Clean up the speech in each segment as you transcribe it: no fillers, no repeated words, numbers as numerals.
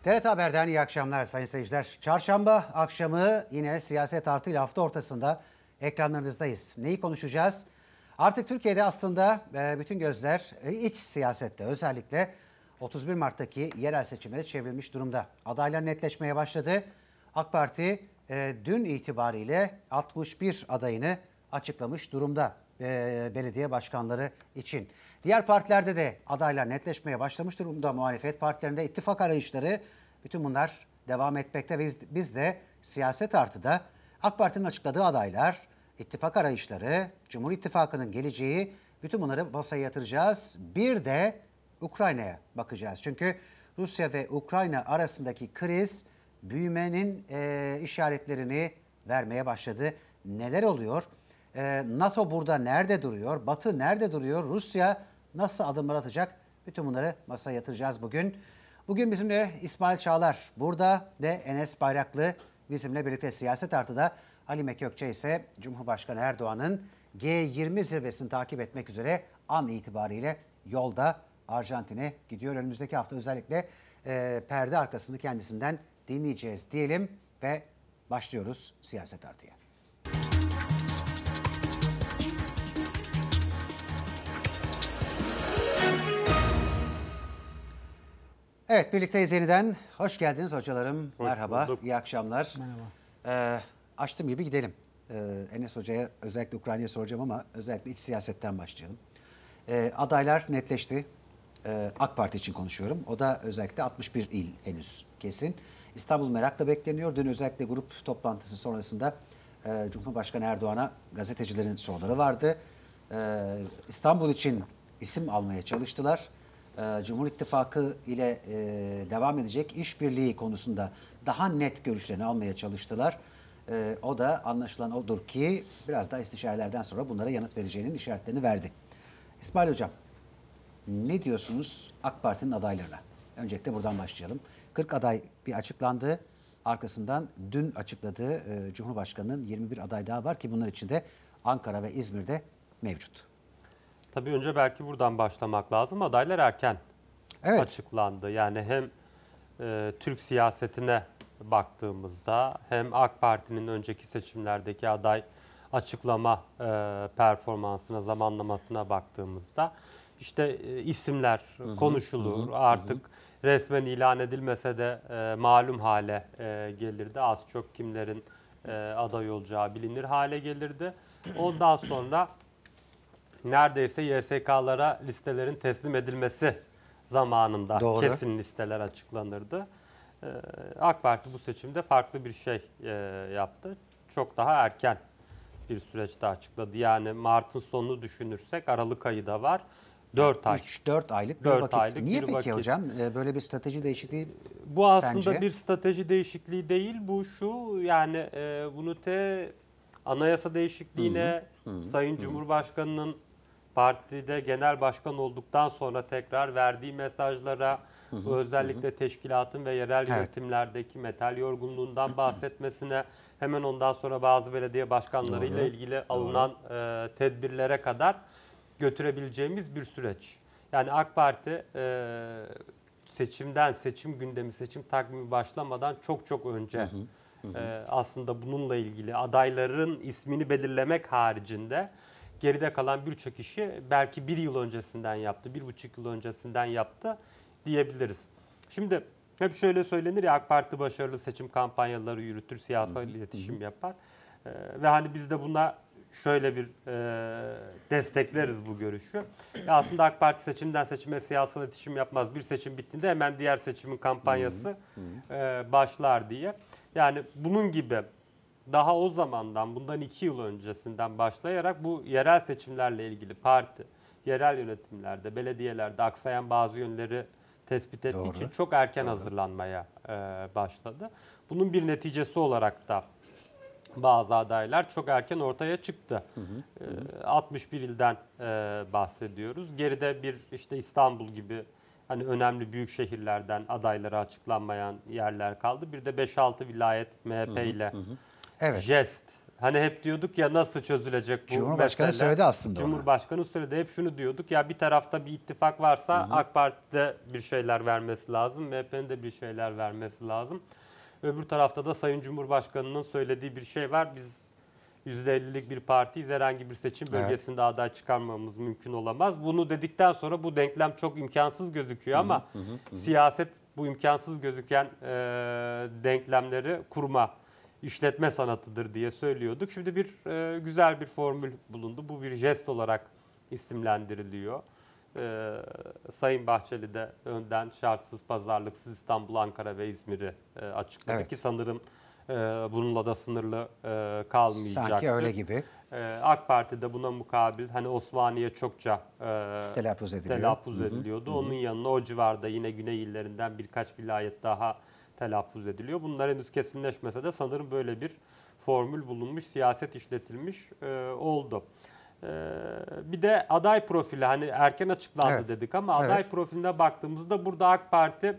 TRT Haber'den iyi akşamlar sayın seyirciler. Çarşamba akşamı yine siyaset artıyla hafta ortasında ekranlarınızdayız. Neyi konuşacağız? Artık Türkiye'de aslında bütün gözler iç siyasette, özellikle 31 Mart'taki yerel seçimlere çevrilmiş durumda. Adaylar netleşmeye başladı. AK Parti dün itibariyle 61 adayını açıklamış durumda belediye başkanları için. Diğer partilerde de adaylar netleşmeye başlamış durumda. Muhalefet partilerinde ittifak arayışları, bütün bunlar devam etmekte ve biz de siyaset artıda AK Parti'nin açıkladığı adaylar, ittifak arayışları, Cumhur İttifakı'nın geleceği, bütün bunları masaya yatıracağız. Bir de Ukrayna'ya bakacağız. Çünkü Rusya ve Ukrayna arasındaki kriz büyümenin işaretlerini vermeye başladı. Neler oluyor? NATO burada nerede duruyor? Batı nerede duruyor? Rusya nasıl adımlar atacak? Bütün bunları masaya yatıracağız bugün. Bugün bizimle İsmail Çağlar burada ve Enes Bayraklı bizimle birlikte siyaset artıda. Halime Kökçe ise Cumhurbaşkanı Erdoğan'ın G20 zirvesini takip etmek üzere an itibariyle yolda Arjantin'e gidiyor. Önümüzdeki hafta özellikle perde arkasını kendisinden dinleyeceğiz diyelim ve başlıyoruz siyaset artıya. Evet, birlikteyiz yeniden. Hoş geldiniz hocalarım. Hoş merhaba, bulduk. iyi akşamlar. Merhaba. Açtığım gibi gidelim. Enes Hoca'ya özellikle Ukrayna'ya soracağım ama özellikle iç siyasetten başlayalım. Adaylar netleşti. AK Parti için konuşuyorum. O da özellikle 61 il henüz kesin. İstanbul merakla bekleniyor. Dün özellikle grup toplantısı sonrasında Cumhurbaşkanı Erdoğan'a gazetecilerin soruları vardı. İstanbul için isim almaya çalıştılar. Cumhur İttifakı ile devam edecek işbirliği konusunda daha net görüşlerini almaya çalıştılar. O da anlaşılan odur ki biraz daha istişarelerden sonra bunlara yanıt vereceğinin işaretlerini verdi. İsmail Hocam, ne diyorsunuz AK Parti'nin adaylarına? Öncelikle buradan başlayalım. 40 aday bir açıklandı. Arkasından dün açıkladığı Cumhurbaşkanı'nın 21 aday daha var ki bunlar içinde Ankara ve İzmir'de mevcut. Tabii önce belki buradan başlamak lazım. Adaylar erken açıklandı. Yani hem Türk siyasetine baktığımızda hem AK Parti'nin önceki seçimlerdeki aday açıklama performansına, zamanlamasına baktığımızda işte isimler konuşulur. Artık resmen ilan edilmese de malum hale gelirdi. Az çok kimlerin aday olacağı bilinir hale gelirdi. Ondan sonra neredeyse YSK'lara listelerin teslim edilmesi zamanında kesin listeler açıklanırdı. AK Parti bu seçimde farklı bir şey yaptı. Çok daha erken bir süreçte açıkladı. Yani Mart'ın sonunu düşünürsek Aralık ayı da var. 4 ay. 3-4 aylık bir 4 vakit. aylık Niye bir peki vakit. hocam? Böyle bir strateji değişikliği Bu aslında sence? bir strateji değişikliği değil. Bu şu yani bunu anayasa değişikliğine Sayın Cumhurbaşkanı'nın partide genel başkan olduktan sonra tekrar verdiği mesajlara, özellikle teşkilatın ve yerel yönetimlerdeki metal yorgunluğundan bahsetmesine, hemen ondan sonra bazı belediye başkanlarıyla ilgili alınan tedbirlere kadar götürebileceğimiz bir süreç. Yani AK Parti seçim gündemi, seçim takvimi başlamadan çok önce aslında bununla ilgili adayların ismini belirlemek haricinde geride kalan birçok işi belki bir yıl öncesinden yaptı, 1,5 yıl öncesinden yaptı diyebiliriz. Şimdi hep şöyle söylenir ya, AK Parti başarılı seçim kampanyaları yürütür, siyasal iletişim yapar. Ve hani biz de buna şöyle bir destekleriz bu görüşü. Aslında AK Parti seçimden seçime siyasal iletişim yapmaz. Bir seçim bittiğinde hemen diğer seçimin kampanyası başlar diye. Yani bunun gibi daha o zamandan, bundan 2 yıl öncesinden başlayarak bu yerel seçimlerle ilgili parti, yerel yönetimlerde, belediyelerde aksayan bazı yönleri tespit ettiği için çok erken hazırlanmaya başladı. Bunun bir neticesi olarak da bazı adaylar çok erken ortaya çıktı. 61 ilden bahsediyoruz. Geride bir işte İstanbul gibi hani önemli büyük şehirlerden adayları açıklanmayan yerler kaldı. Bir de 5-6 vilayet MHP ile jest Hani hep diyorduk ya nasıl çözülecek bu Cumhurbaşkanı mesele? söyledi aslında ona. Cumhurbaşkanı söyledi. Hep şunu diyorduk ya, bir tarafta bir ittifak varsa AK Parti'de bir şeyler vermesi lazım. MHP'nin de bir şeyler vermesi lazım. Öbür tarafta da Sayın Cumhurbaşkanı'nın söylediği bir şey var. Biz %50'lik bir partiyiz. Herhangi bir seçim bölgesinde aday çıkarmamız mümkün olamaz. Bunu dedikten sonra bu denklem çok imkansız gözüküyor ama siyaset bu imkansız gözüken denklemleri kurma, işletme sanatıdır diye söylüyorduk. Şimdi bir güzel bir formül bulundu. Bu bir jest olarak isimlendiriliyor. Sayın Bahçeli de önden şartsız, pazarlıksız İstanbul, Ankara ve İzmir'i açıkladı Evet. ki sanırım bununla da sınırlı kalmayacaktır. Sanki öyle gibi. AK Parti de buna mukabil hani Osmaniye çokça Telaffuz ediliyor. telaffuz ediliyordu. Onun yanına o civarda yine güney illerinden birkaç vilayet daha telaffuz ediliyor. Bunlar henüz kesinleşmese de sanırım böyle bir formül bulunmuş, siyaset işletilmiş oldu. Bir de aday profili, hani erken açıklandı Evet. dedik ama aday Evet. profiline baktığımızda burada AK Parti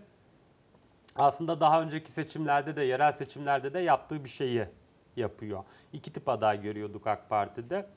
aslında daha önceki seçimlerde de, yerel seçimlerde de yaptığı bir şeyi yapıyor. İki tip aday görüyorduk AK Parti'de.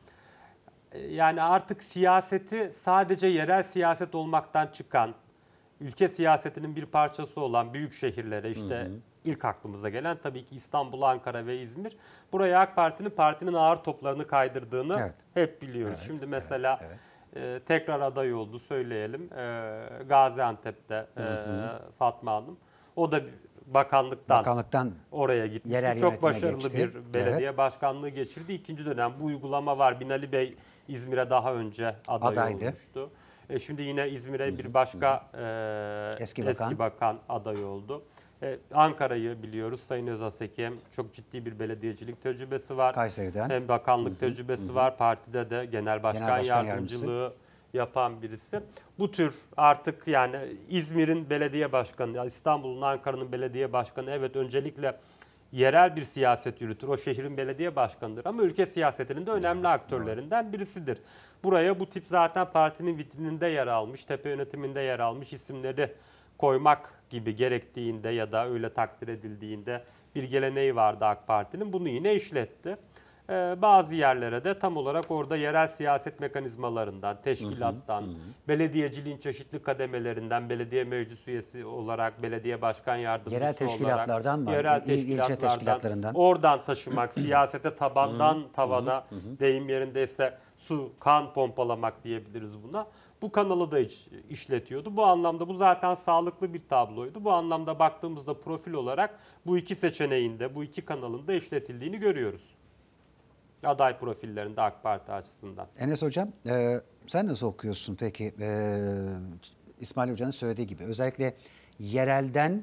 Yani artık siyaseti sadece yerel siyaset olmaktan çıkan, ülke siyasetinin bir parçası olan büyük şehirlere, işte ilk aklımıza gelen tabii ki İstanbul, Ankara ve İzmir. Buraya AK partinin ağır toplarını kaydırdığını hep biliyoruz. Evet, Şimdi mesela tekrar aday oldu söyleyelim. Gaziantep'te Fatma Hanım. O da bakanlıktan oraya gitmişti. yerel Çok yönetime başarılı geçti. bir belediye başkanlığı geçirdi. İkinci dönem bu uygulama var. Binali Bey İzmir'e daha önce adaydı. Olmuştu. Şimdi yine İzmir'e bir başka eski bakan aday oldu. Ankara'yı biliyoruz. Sayın Özasekem çok ciddi bir belediyecilik tecrübesi var. Kayseri'den. Hem bakanlık tecrübesi var. Partide de genel başkan yardımcılığı yapan birisi. Bu tür artık yani İzmir'in belediye başkanı, İstanbul'un, Ankara'nın belediye başkanı evet öncelikle yerel bir siyaset yürütür. O şehrin belediye başkanıdır ama ülke siyasetinin de önemli aktörlerinden birisidir. Buraya bu tip zaten partinin vitrininde yer almış, tepe yönetiminde yer almış isimleri koymak gibi gerektiğinde ya da öyle takdir edildiğinde bir geleneği vardı AK Parti'nin. Bunu yine işletti. Bazı yerlere de tam olarak orada yerel siyaset mekanizmalarından, teşkilattan, belediyeciliğin çeşitli kademelerinden, belediye meclis üyesi olarak, belediye başkan yardımcısı yerel teşkilatlardan olarak, yerel ilçe teşkilatlarından oradan taşımak, siyasete tabandan tavana, deyim yerindeyse su, kan pompalamak diyebiliriz buna. Bu kanalı da işletiyordu. Bu anlamda bu zaten sağlıklı bir tabloydu. Bu anlamda baktığımızda profil olarak bu iki seçeneğinde, bu iki kanalın da işletildiğini görüyoruz. Aday profillerinde AK Parti açısından. Enes Hocam, sen nasıl okuyorsun peki? İsmail Hoca'nın söylediği gibi özellikle yerelden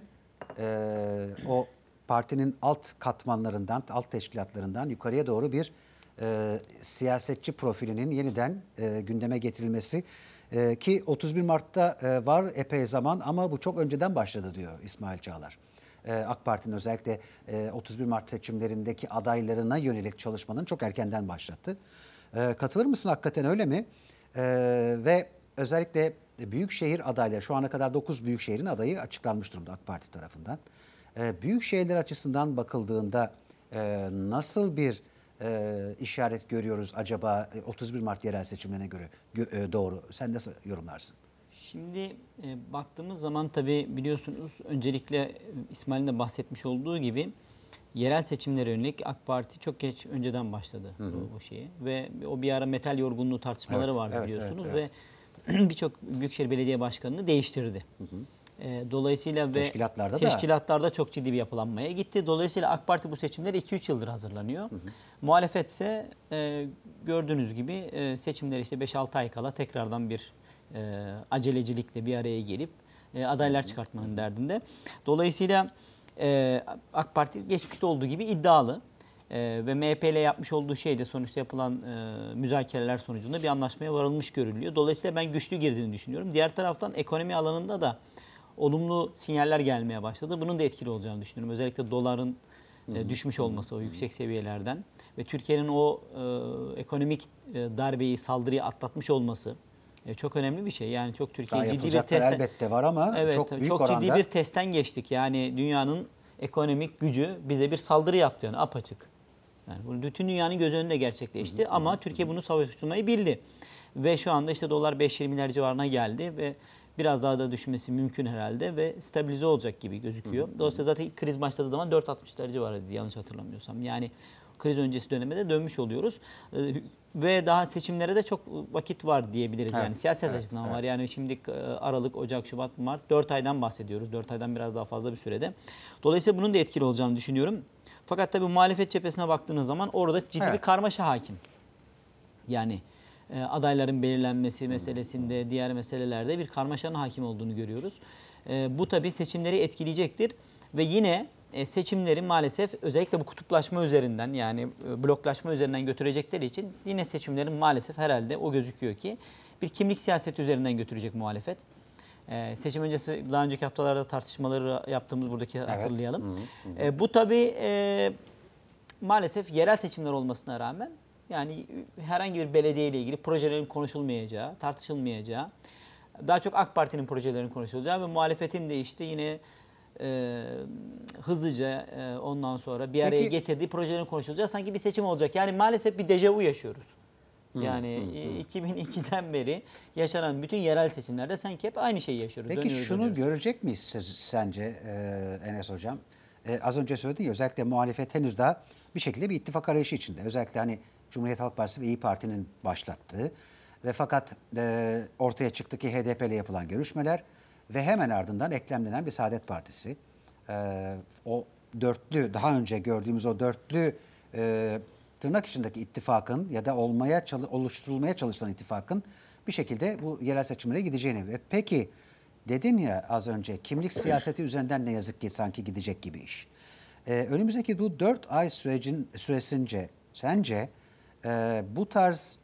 o partinin alt katmanlarından, alt teşkilatlarından yukarıya doğru bir siyasetçi profilinin yeniden gündeme getirilmesi ki 31 Mart'ta var epey zaman ama bu çok önceden başladı diyor İsmail Çağlar. AK Parti'nin özellikle 31 Mart seçimlerindeki adaylarına yönelik çalışmanın çok erkenden başlattı. Katılır mısın, hakikaten öyle mi? Ve özellikle büyükşehir adayları, şu ana kadar 9 büyükşehirin adayı açıklanmış durumda AK Parti tarafından. Büyükşehirler açısından bakıldığında nasıl bir işaret görüyoruz acaba 31 Mart yerel seçimlerine göre doğru? Sen nasıl yorumlarsın? Şimdi baktığımız zaman tabii biliyorsunuz öncelikle İsmail'in de bahsetmiş olduğu gibi yerel seçimlere yönelik AK Parti çok geç önceden başladı bu şeye. Ve o bir ara metal yorgunluğu tartışmaları vardı biliyorsunuz ve birçok büyükşehir belediye başkanını değiştirdi. Dolayısıyla ve teşkilatlarda çok ciddi bir yapılanmaya gitti. Dolayısıyla AK Parti bu seçimlere 2-3 yıldır hazırlanıyor. Muhalefetse gördüğünüz gibi seçimler işte 5-6 ay kala tekrardan bir acelecilikle bir araya gelip adaylar çıkartmanın derdinde. Dolayısıyla AK Parti geçmişte olduğu gibi iddialı ve MHP ile yapmış olduğu şey de sonuçta yapılan müzakereler sonucunda bir anlaşmaya varılmış görülüyor. Dolayısıyla ben güçlü girdiğini düşünüyorum. Diğer taraftan ekonomi alanında da olumlu sinyaller gelmeye başladı. Bunun da etkili olacağını düşünüyorum. Özellikle doların düşmüş olması o yüksek seviyelerden ve Türkiye'nin o ekonomik darbeyi, saldırıyı atlatmış olması çok önemli bir şey. Yani çok Türkiye ciddi bir testten elbette var ama çok büyük çok oranda ciddi bir testten geçtik. Yani dünyanın ekonomik gücü bize bir saldırı yaptı yani apaçık. Yani bu bütün dünyanın göz önünde gerçekleşti ama Türkiye bunu savuşturmayı bildi. Ve şu anda işte dolar 5.20'ler civarına geldi ve biraz daha da düşmesi mümkün herhalde ve stabilize olacak gibi gözüküyor. Dolayısıyla zaten ilk kriz başladığı zaman 4.60'lar civarıydı yanlış hatırlamıyorsam. Yani kriz öncesi döneme de dönmüş oluyoruz. Ve daha seçimlere de çok vakit var diyebiliriz. Evet, Yani siyaset açısından var. Yani şimdi Aralık, Ocak, Şubat, Mart 4 aydan bahsediyoruz. 4 aydan biraz daha fazla bir sürede. Dolayısıyla bunun da etkili olacağını düşünüyorum. Fakat tabii muhalefet cephesine baktığınız zaman orada ciddi bir karmaşa hakim. Yani adayların belirlenmesi meselesinde, diğer meselelerde bir karmaşanın hakim olduğunu görüyoruz. Bu tabii seçimleri etkileyecektir ve yine seçimleri maalesef özellikle bu kutuplaşma üzerinden yani bloklaşma üzerinden götürecekleri için yine seçimlerin maalesef herhalde o gözüküyor ki bir kimlik siyaseti üzerinden götürecek muhalefet. Seçim öncesi daha önceki haftalarda tartışmaları yaptığımız buradaki hatırlayalım. Bu tabii maalesef yerel seçimler olmasına rağmen yani herhangi bir belediye ile ilgili projelerin konuşulmayacağı, tartışılmayacağı, daha çok AK Parti'nin projelerinin konuşulacağı ve muhalefetin de işte yine hızlıca ondan sonra bir araya getirdiği projelerin konuşulacağı sanki bir seçim olacak. Yani maalesef bir dejavu yaşıyoruz. Yani 2002'den beri yaşanan bütün yerel seçimlerde sanki hep aynı şeyi yaşıyoruz. Peki Dönüyoruz, şunu dönüyoruz. görecek miyiz sence Enes Hocam? Az önce söyledin ya özellikle muhalefet henüz daha bir şekilde bir ittifak arayışı içinde. Özellikle hani Cumhuriyet Halk Partisi ve İYİ Parti'nin başlattığı ve fakat ortaya çıktı ki HDP ile yapılan görüşmeler ve hemen ardından eklemlenen bir Saadet Partisi. O dörtlü, daha önce gördüğümüz o dörtlü tırnak içindeki ittifakın ya da oluşturulmaya çalışılan ittifakın bir şekilde bu yerel seçimlere gideceğini. Ve peki dedin ya az önce kimlik siyaseti üzerinden ne yazık ki sanki gidecek gibi iş. Önümüzdeki bu 4 ay süresince sence bu tarz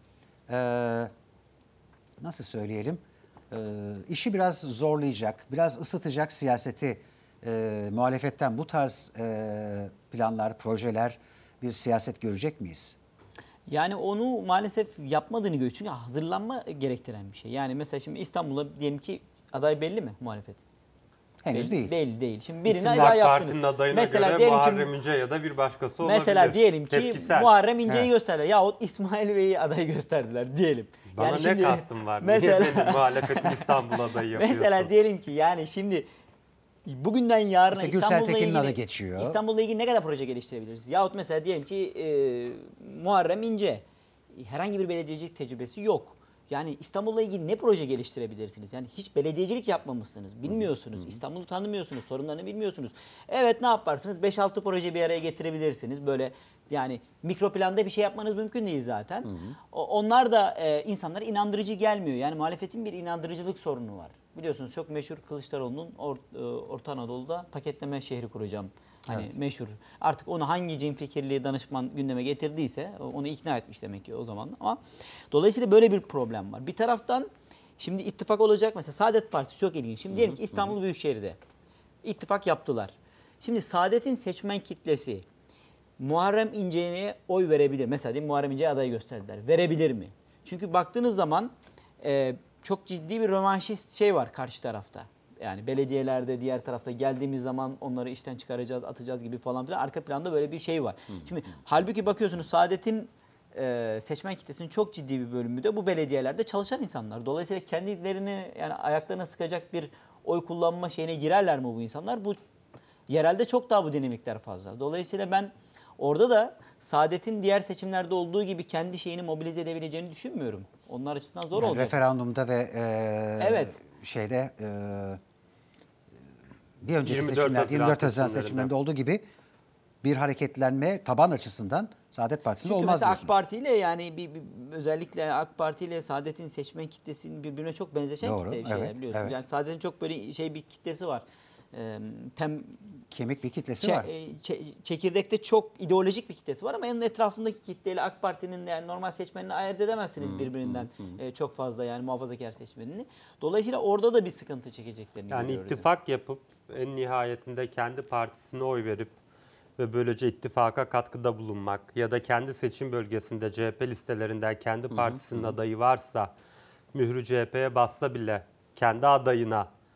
nasıl söyleyelim işi biraz zorlayacak, biraz ısıtacak siyaseti muhalefetten bu tarz planlar, projeler bir siyaset görecek miyiz? Yani onu maalesef yapmadığını görüyoruz. Çünkü hazırlanma gerektiren bir şey. Yani mesela şimdi İstanbul'da diyelim ki aday belli mi muhalefet? Henüz değil. Belli değil. Şimdi birini İsim aday AK yaptınız. Parti'nin adayına Mesela göre diyelim Muharrem ki, İnce ya da bir başkası olabilir. mesela diyelim ki Tepkisel. Muharrem İnce'yi Evet. gösterdiler. Yahut İsmail Bey'i aday gösterdiler diyelim. Bana Yani ne şimdi, kastım var? Mesela, Niye benim muhalefetin İstanbul adayı yapıyorsun? mesela diyelim ki yani şimdi bugünden yarına İşte Gürsel İstanbul'la Tekin'in adı ilgili geçiyor. İstanbul'la ilgili ne kadar proje geliştirebiliriz? Yahut mesela diyelim ki Muharrem İnce herhangi bir belediyecilik tecrübesi yok. Yani İstanbul'la ilgili ne proje geliştirebilirsiniz? Yani hiç belediyecilik yapmamışsınız, bilmiyorsunuz. İstanbul'u tanımıyorsunuz, sorunlarını bilmiyorsunuz. Evet ne yaparsınız? 5-6 proje bir araya getirebilirsiniz. Böyle yani mikro planda bir şey yapmanız mümkün değil zaten. Onlar da insanlara inandırıcı gelmiyor. Yani muhalefetin bir inandırıcılık sorunu var. Biliyorsunuz çok meşhur Kılıçdaroğlu'nun Orta Anadolu'da paketleme şehri kuracağım. Hani meşhur. Artık onu hangi cin danışman gündeme getirdiyse onu ikna etmiş demek ki o zaman. Ama dolayısıyla böyle bir problem var. Bir taraftan şimdi ittifak olacak mesela Saadet Partisi çok ilginç. Şimdi diyelim ki İstanbul Büyükşehir'de ittifak yaptılar. Şimdi Saadet'in seçmen kitlesi Muharrem İnce'ye oy verebilir. Mesela diyeyim Muharrem İnce'ye aday gösterdiler. Verebilir mi? Çünkü baktığınız zaman çok ciddi bir rövanşist şey var karşı tarafta. Yani belediyelerde diğer tarafta geldiğimiz zaman onları işten çıkaracağız, atacağız gibi falan filan. Arka planda böyle bir şey var. Şimdi halbuki bakıyorsunuz Saadet'in seçmen kitlesinin çok ciddi bir bölümü de bu belediyelerde çalışan insanlar. Dolayısıyla kendilerini yani ayaklarına sıkacak bir oy kullanma şeyine girerler mi bu insanlar? Bu yerelde çok daha bu dinamikler fazla. Dolayısıyla ben orada da Saadet'in diğer seçimlerde olduğu gibi kendi şeyini mobilize edebileceğini düşünmüyorum. Onlar açısından zor Yani olacak. referandumda ve Evet. şeyde bir önceki 24 seçimler, Haziran 24 Haziran seçimlerinde. seçimlerinde olduğu gibi bir hareketlenme taban açısından Saadet Partisi'nde Çünkü olmaz mesela AK diyorsunuz. Parti ile yani özellikle AK Parti ile Saadet'in seçmen kitlesinin birbirine çok benzeşen Doğru, kitle bir şeyler evet, biliyorsunuz. evet. Yani Saadet'in çok böyle şey bir kitlesi var. Kemik bir kitlesi var. Çekirdekte çok ideolojik bir kitlesi var ama onun etrafındaki kitleyle AK Parti'nin yani normal seçmenini ayırt edemezsiniz birbirinden çok fazla yani muhafazakar seçmenini. Dolayısıyla orada da bir sıkıntı çekeceklerini Yani görüyoruz. ittifak yapıp en nihayetinde kendi partisine oy verip ve böylece ittifaka katkıda bulunmak ya da kendi seçim bölgesinde CHP listelerinden kendi partisinin adayı varsa mührü CHP'ye bassa bile kendi adayına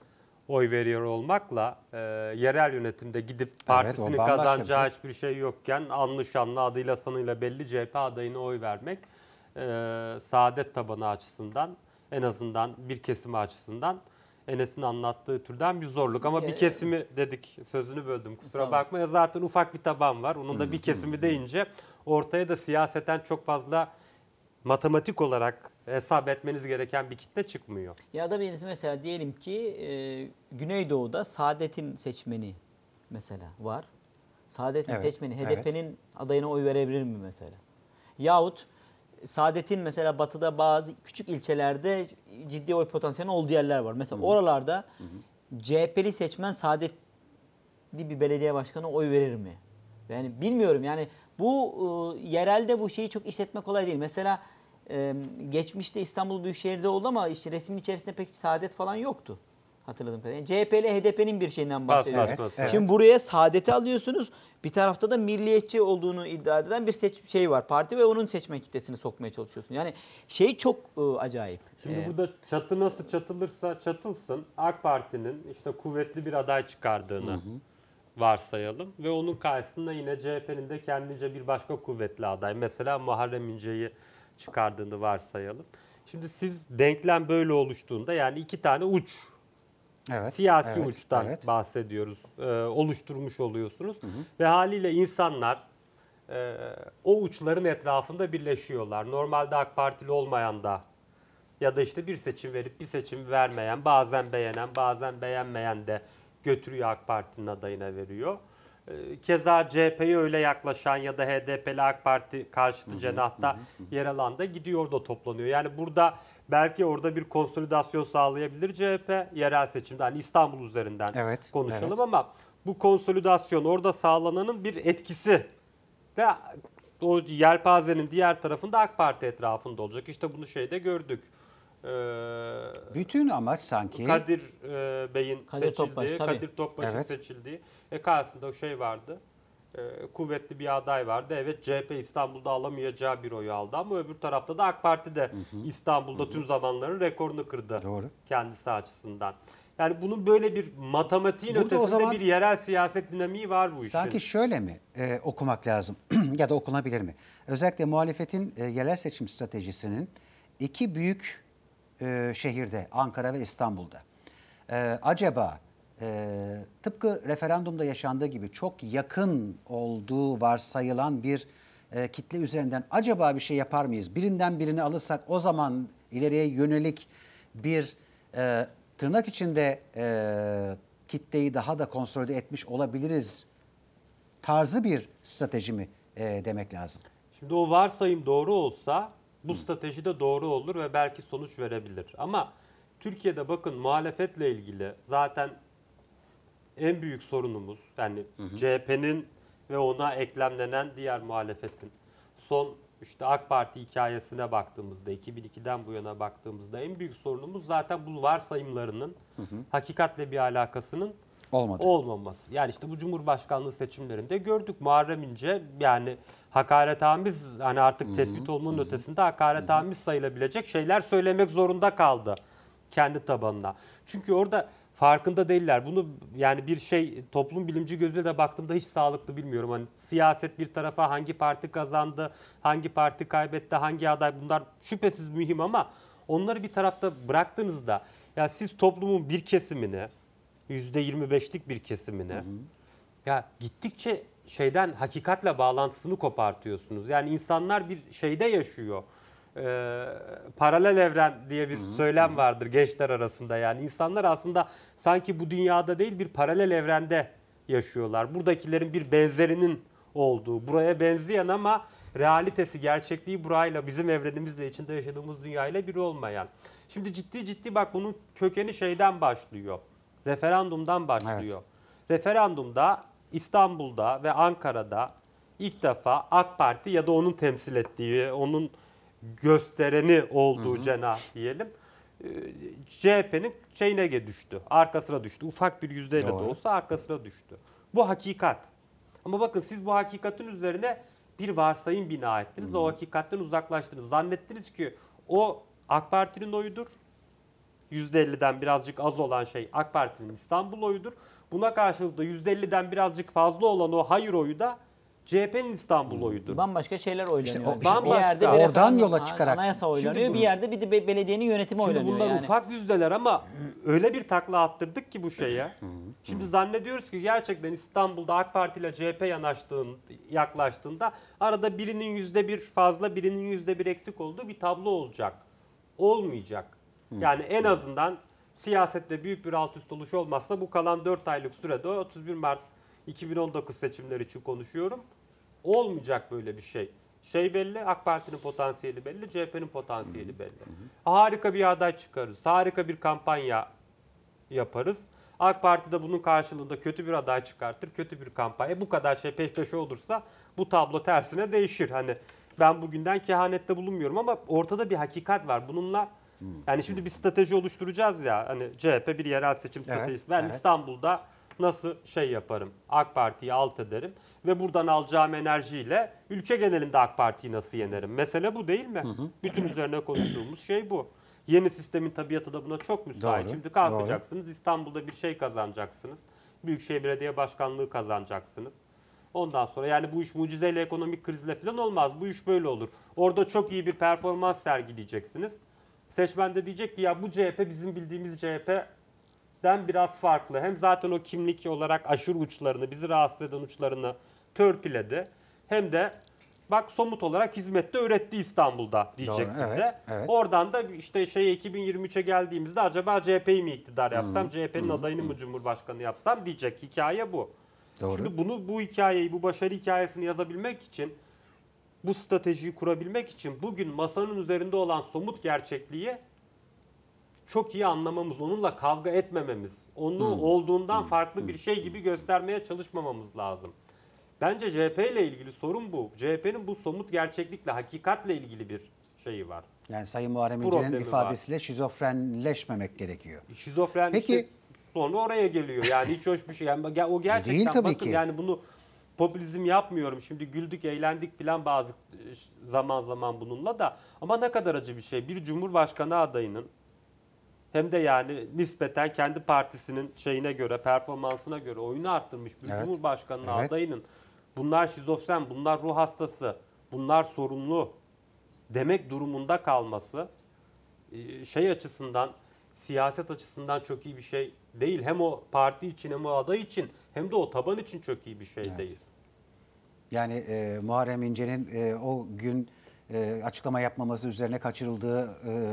oy veriyor olmakla yerel yönetimde gidip o partisinin bambaşka bir kazanacağı şey. hiçbir şey yokken anlı şanlı adıyla sanıyla belli CHP adayına oy vermek saadet tabanı açısından, en azından bir kesimi açısından Enes'in anlattığı türden bir zorluk. Ama bir kesimi dedik, sözünü böldüm kusura Estağfurullah. bakma, ya zaten ufak bir taban var. Onun da bir kesimi deyince ortaya da siyaseten çok fazla matematik olarak hesap etmeniz gereken bir kitle çıkmıyor. Ya da biz mesela diyelim ki Güneydoğu'da Saadet'in seçmeni mesela var. Saadet'in Evet, seçmeni evet. HDP'nin adayına oy verebilir mi mesela? Yahut Saadet'in mesela batıda bazı küçük ilçelerde ciddi oy potansiyeli olduğu yerler var. Mesela oralarda CHP'li seçmen Saadetli bir belediye başkanı oy verir mi? Yani bilmiyorum yani bu yerelde bu şeyi çok işletmek kolay değil. Mesela geçmişte İstanbul Büyükşehir'de oldu ama işte resmin içerisinde pek Saadet falan yoktu. Hatırladığım kadarıyla. Yani CHP ile HDP'nin bir şeyinden bahsediyoruz. Paslaşması. Evet. Şimdi buraya Saadet'i alıyorsunuz. Bir tarafta da milliyetçi olduğunu iddia eden bir şey var. Parti ve onun seçmen kitlesini sokmaya çalışıyorsun. Yani şey çok acayip. Şimdi burada çatı nasıl çatılırsa çatılsın, AK Parti'nin işte kuvvetli bir aday çıkardığını varsayalım ve onun karşısında yine CHP'nin de kendince bir başka kuvvetli aday, mesela Muharrem İnce'yi çıkardığını varsayalım. Şimdi siz denklem böyle oluştuğunda, yani iki tane uç, Evet. siyasi evet, uçtan evet. bahsediyoruz, oluşturmuş oluyorsunuz ve haliyle insanlar o uçların etrafında birleşiyorlar. Normalde AK Partili olmayan da ya da işte bir seçim verip bir seçim vermeyen, bazen beğenen, bazen beğenmeyen de götürüyor AK Parti'nin adayına veriyor. Keza CHP'ye öyle yaklaşan ya da HDP'li AK Parti karşıtı cenahta yer alan da gidiyor, orada toplanıyor. Yani burada belki orada bir konsolidasyon sağlayabilir CHP yerel seçimde. Hani İstanbul üzerinden Evet, konuşalım evet. ama bu konsolidasyon, orada sağlananın bir etkisi ve o yelpazenin diğer tarafında AK Parti etrafında olacak. İşte bunu şeyde gördük. Bütün amaç sanki Kadir Bey'in Kadir Topbaş, seçildiği, tabii. Kadir Topbaş'ın Evet. seçildiği. Karşısında şey vardı. Kuvvetli bir aday vardı. Evet, CHP İstanbul'da alamayacağı bir oyu aldı ama öbür tarafta da AK Parti de İstanbul'da tüm zamanların rekorunu kırdı. Doğru. Kendisi açısından. Yani bunun böyle bir matematiğin Burada o ötesinde zaman bir yerel siyaset dinamiği var bu işin. sanki şöyle mi okumak lazım ya da okunabilir mi? Özellikle muhalefetin yerel seçim stratejisinin iki büyük şehirde, Ankara ve İstanbul'da. Acaba tıpkı referandumda yaşandığı gibi çok yakın olduğu varsayılan bir kitle üzerinden acaba bir şey yapar mıyız? Birinden birini alırsak o zaman ileriye yönelik bir tırnak içinde kitleyi daha da konsolide etmiş olabiliriz tarzı bir strateji mi demek lazım? Şimdi o varsayım doğru olsa bu strateji de doğru olur ve belki sonuç verebilir. Ama Türkiye'de bakın, muhalefetle ilgili zaten en büyük sorunumuz, yani CHP'nin ve ona eklemlenen diğer muhalefetin son işte AK Parti hikayesine baktığımızda, 2002'den bu yana baktığımızda en büyük sorunumuz zaten bu varsayımlarının hakikatle bir alakasının Olmadı. olmaması. Yani işte bu Cumhurbaşkanlığı seçimlerinde gördük, Muharrem İnce yani hakaretamiz, hani artık tespit olmanın ötesinde hakaretamiz sayılabilecek şeyler söylemek zorunda kaldı kendi tabanına. Çünkü orada farkında değiller. Bunu yani bir şey, toplum bilimci gözüyle de baktığımda hiç sağlıklı bilmiyorum. Hani siyaset bir tarafa, hangi parti kazandı, hangi parti kaybetti, hangi aday, bunlar şüphesiz mühim ama onları bir tarafta bıraktığınızda ya siz toplumun bir kesimini, %25'lik bir kesimini ya gittikçe şeyden, hakikatle bağlantısını kopartıyorsunuz. Yani insanlar bir şeyde yaşıyor. Paralel evren diye bir söylem vardır gençler arasında. Yani insanlar aslında sanki bu dünyada değil, bir paralel evrende yaşıyorlar. Buradakilerin bir benzerinin olduğu, buraya benzeyen ama realitesi, gerçekliği burayla, bizim evrenimizle, içinde yaşadığımız dünyayla biri olmayan. Şimdi ciddi bak, bunun kökeni şeyden başlıyor. Referandumdan başlıyor. Referandumda İstanbul'da ve Ankara'da ilk defa AK Parti ya da onun temsil ettiği, onun göstereni olduğu cenah diyelim, CHP'nin şeyine düştü, arkasına düştü. Ufak bir yüzdeyle de Doğru. olsa arkasına düştü. Bu hakikat. Ama bakın, siz bu hakikatin üzerine bir varsayım bina ettiniz. O hakikatten uzaklaştınız. Zannettiniz ki o AK Parti'nin oyudur. %50'den birazcık az olan şey AK Parti'nin İstanbul oyudur. Buna karşılık da %50'den birazcık fazla olan o hayır oyu da CHP'nin İstanbul oyudur. Bambaşka şeyler oylanıyor. İşte Yani. bambaşka. Bir yerde bir Oradan referandum, yola çıkarak- anayasa oylanıyor. Şimdi Bir yerde bir de belediyenin yönetimi Şimdi oylanıyor. bunlar Yani. ufak yüzdeler ama öyle bir takla attırdık ki bu şeye. Şimdi zannediyoruz ki gerçekten İstanbul'da AK Parti ile CHP yaklaştığında arada birinin %1 fazla, birinin %1 eksik olduğu bir tablo olacak. Olmayacak. Yani en azından siyasette büyük bir alt üst oluş olmazsa bu kalan 4 aylık sürede 31 Mart 2019 seçimleri için konuşuyorum. Olmayacak böyle bir şey. Şey belli, AK Parti'nin potansiyeli belli, CHP'nin potansiyeli belli. Harika bir aday çıkarırız, harika bir kampanya yaparız. AK Parti de bunun karşılığında kötü bir aday çıkartır, kötü bir kampanya. Bu kadar şey peş peşe olursa bu tablo tersine değişir. Hani ben bugünden kehanette bulunmuyorum ama ortada bir hakikat var. Bununla yani şimdi bir strateji oluşturacağız ya. Hani CHP bir yerel seçim Evet, stratejisi. Ben evet. İstanbul'da nasıl şey yaparım? AK Parti'yi alt ederim ve buradan alacağım enerjiyle ülke genelinde AK Parti'yi nasıl yenerim? Mesele bu değil mi? Bütün üzerine konuştuğumuz şey bu. Yeni sistemin tabiatı da buna çok müsait. Doğru, Şimdi kalkacaksınız, İstanbul'da bir şey kazanacaksınız. Büyükşehir Belediye Başkanlığı kazanacaksınız. Ondan sonra yani bu iş mucizeyle ekonomik krizle falan olmaz. Bu iş böyle olur. Orada çok iyi bir performans sergileyeceksiniz. Seçmen de diyecek ki ya bu CHP bizim bildiğimiz CHP'den biraz farklı. Hem zaten o kimlik olarak aşırı uçlarını, bizi rahatsız eden uçlarını törpüledi. Hem de bak somut olarak hizmette öğretti İstanbul'da diyecek Doğru, bize. evet, evet. Oradan da işte 2023'e geldiğimizde acaba CHP'yi mi iktidar yapsam, CHP'nin adayını mı Cumhurbaşkanı yapsam diyecek. Hikaye bu. Doğru. Şimdi bu hikayeyi, bu başarı hikayesini yazabilmek için, bu stratejiyi kurabilmek için bugün masanın üzerinde olan somut gerçekliği çok iyi anlamamız, onunla kavga etmememiz, onu olduğundan farklı bir şey gibi göstermeye çalışmamamız lazım. Bence CHP ile ilgili sorun bu. CHP'nin bu somut gerçeklikle, hakikatle ilgili bir şeyi var. Yani Sayın Muharrem İnce'nin Problemi ifadesiyle şizofrenleşmemek gerekiyor. Şizofren Peki- işte sonra oraya geliyor. Yani hiç hoş bir şey. Yani o gerçekten Değil tabii bakın ki. yani bunu popülizm yapmıyorum. Şimdi güldük, eğlendik falan bazı zaman zaman bununla da. Ama ne kadar acı bir şey. Bir Cumhurbaşkanı adayının hem de yani nispeten kendi partisinin şeyine göre, performansına göre oyunu arttırmış bir Evet. Cumhurbaşkanı Evet. adayının bunlar şizofren, bunlar ruh hastası, bunlar sorunlu demek durumunda kalması şey açısından, siyaset açısından çok iyi bir şey değil. Hem o parti için hem o aday için hem de o taban için çok iyi bir şey değil. Yani Muharrem İnce'nin o gün açıklama yapmaması üzerine kaçırıldığı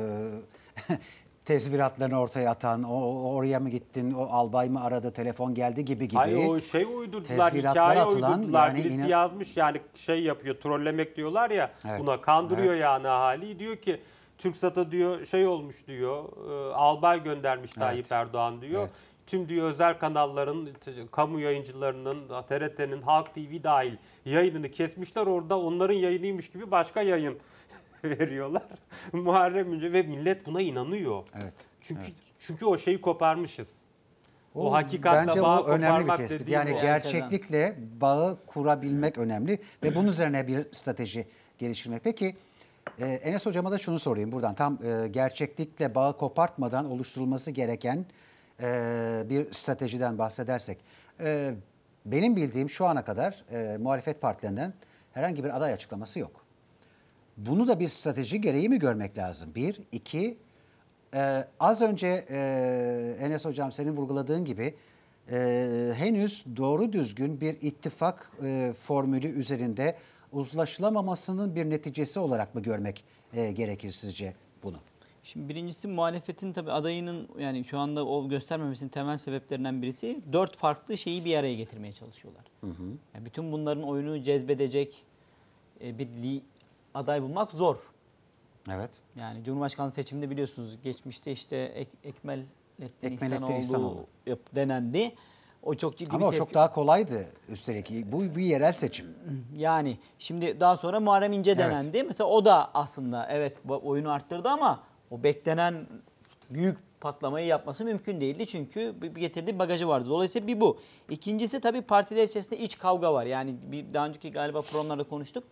tezviratlarını ortaya atan, oraya mı gittin, o albay mı aradı, telefon geldi gibi. Hayır o şey uydurdular, tezviratlar hikaye atılan, uydurdular. yani Birisi yazmış yani şey yapıyor, trollemek diyorlar ya, Evet, buna kandırıyor evet. yani ahali. Diyor ki TürkSat'a diyor şey olmuş diyor, albay göndermiş Tayyip Erdoğan diyor. Evet. Tüm diyor özel kanalların, kamu yayıncılarının, TRT'nin, Halk TV dahil yayınını kesmişler. Orada onların yayınıymış gibi başka yayın veriyorlar. Muharrem İnce ve millet buna inanıyor. Evet. Çünkü o şeyi koparmışız. O hakikatle bence bağ o önemli bir koparmak tespit. dediğim Yani o. gerçeklikle bağı kurabilmek önemli ve bunun üzerine bir strateji geliştirmek. Peki Enes Hocama da şunu sorayım buradan. Tam gerçeklikle bağı kopartmadan oluşturulması gereken bir stratejiden bahsedersek. Benim bildiğim şu ana kadar muhalefet partilerinden herhangi bir aday açıklaması yok. Bunu da bir strateji gereği mi görmek lazım? Bir, iki, az önce Enes Hocam senin vurguladığın gibi henüz doğru düzgün bir ittifak formülü üzerinde uzlaşılamamasının bir neticesi olarak mı görmek gerekir sizce bunu? Şimdi birincisi muhalefetin tabii adayının yani şu anda o göstermemesinin temel sebeplerinden birisi 4 farklı şeyi bir araya getirmeye çalışıyorlar. Yani bütün bunların oyunu cezbedecek bir aday bulmak zor. Evet. Yani Cumhurbaşkanlığı seçiminde biliyorsunuz geçmişte işte Ekmelettin İhsanoğlu. İhsanoğlu denendi. O çok ciddi Ama bir o tepki. çok daha kolaydı üstelik. Bu bir yerel seçim. Yani şimdi daha sonra Muharrem İnce denendi. Mesela o da aslında evet oyunu arttırdı ama o beklenen büyük patlamayı yapması mümkün değildi. Çünkü bir getirdiği bagajı vardı. Dolayısıyla bir bu. İkincisi tabii partiler içerisinde iç kavga var. Yani daha önceki galiba programlarda konuştuk.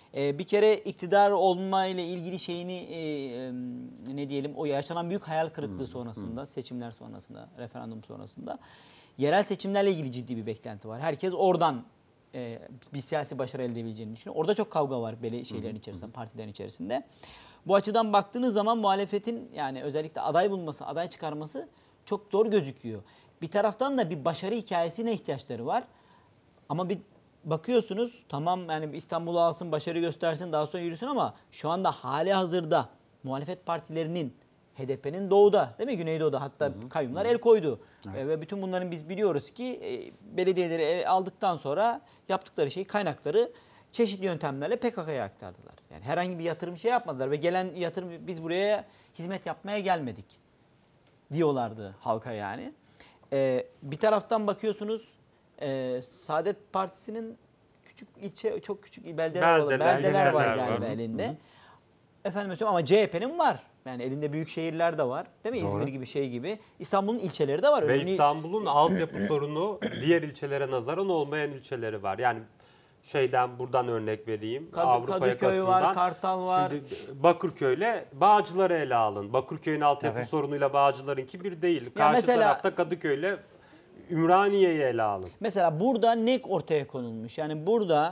Bir kere iktidar olma ile ilgili şeyini ne diyelim, o yaşanan büyük hayal kırıklığı sonrasında, seçimler sonrasında, referandum sonrasında yerel seçimlerle ilgili ciddi bir beklenti var. Herkes oradan bir siyasi başarı elde edebileceğini düşünüyor. Orada çok kavga var şeylerin içerisinde, partilerin içerisinde. Bu açıdan baktığınız zaman muhalefetin yani özellikle aday bulması, aday çıkarması çok zor gözüküyor. Bir taraftan da bir başarı hikayesine ihtiyaçları var. Ama bir bakıyorsunuz, tamam yani İstanbul'u alsın, başarı göstersin, daha sonra yürüsün, ama şu anda hali hazırda muhalefet partilerinin, HDP'nin doğuda, değil mi? Güneydoğu'da hatta kayyumlar el koydu. Ve bütün bunların biz biliyoruz ki belediyeleri aldıktan sonra yaptıkları şey, kaynakları çeşitli yöntemlerle PKK'ya aktardılar. Yani herhangi bir yatırım yapmadılar ve gelen yatırım, biz buraya hizmet yapmaya gelmedik diyorlardı halka yani. Bir taraftan bakıyorsunuz Saadet Partisi'nin küçük ilçe, çok küçük beldeler var galiba elinde. Efendim mesela, ama CHP'nin var. Yani elinde büyük şehirler de var. Değil mi? Doğru. İzmir gibi, şey gibi. İstanbul'un ilçeleri de var. Ve Önemli. İstanbul'un altyapı sorunu diğer ilçelere nazaran olmayan ilçeleri var. Yani buradan örnek vereyim. Avrupa Kadıköy yakasından. var, Kartal var. Şimdi Bakırköy'le Bağcılar'ı ele alın. Bakırköy'ün altyapı Evet. sorunuyla Bağcılar'ınki bir değil. Karşı mesela- tarafta Kadıköy'le Ümraniye'yi ele alın. Mesela burada ne ortaya konulmuş? Yani burada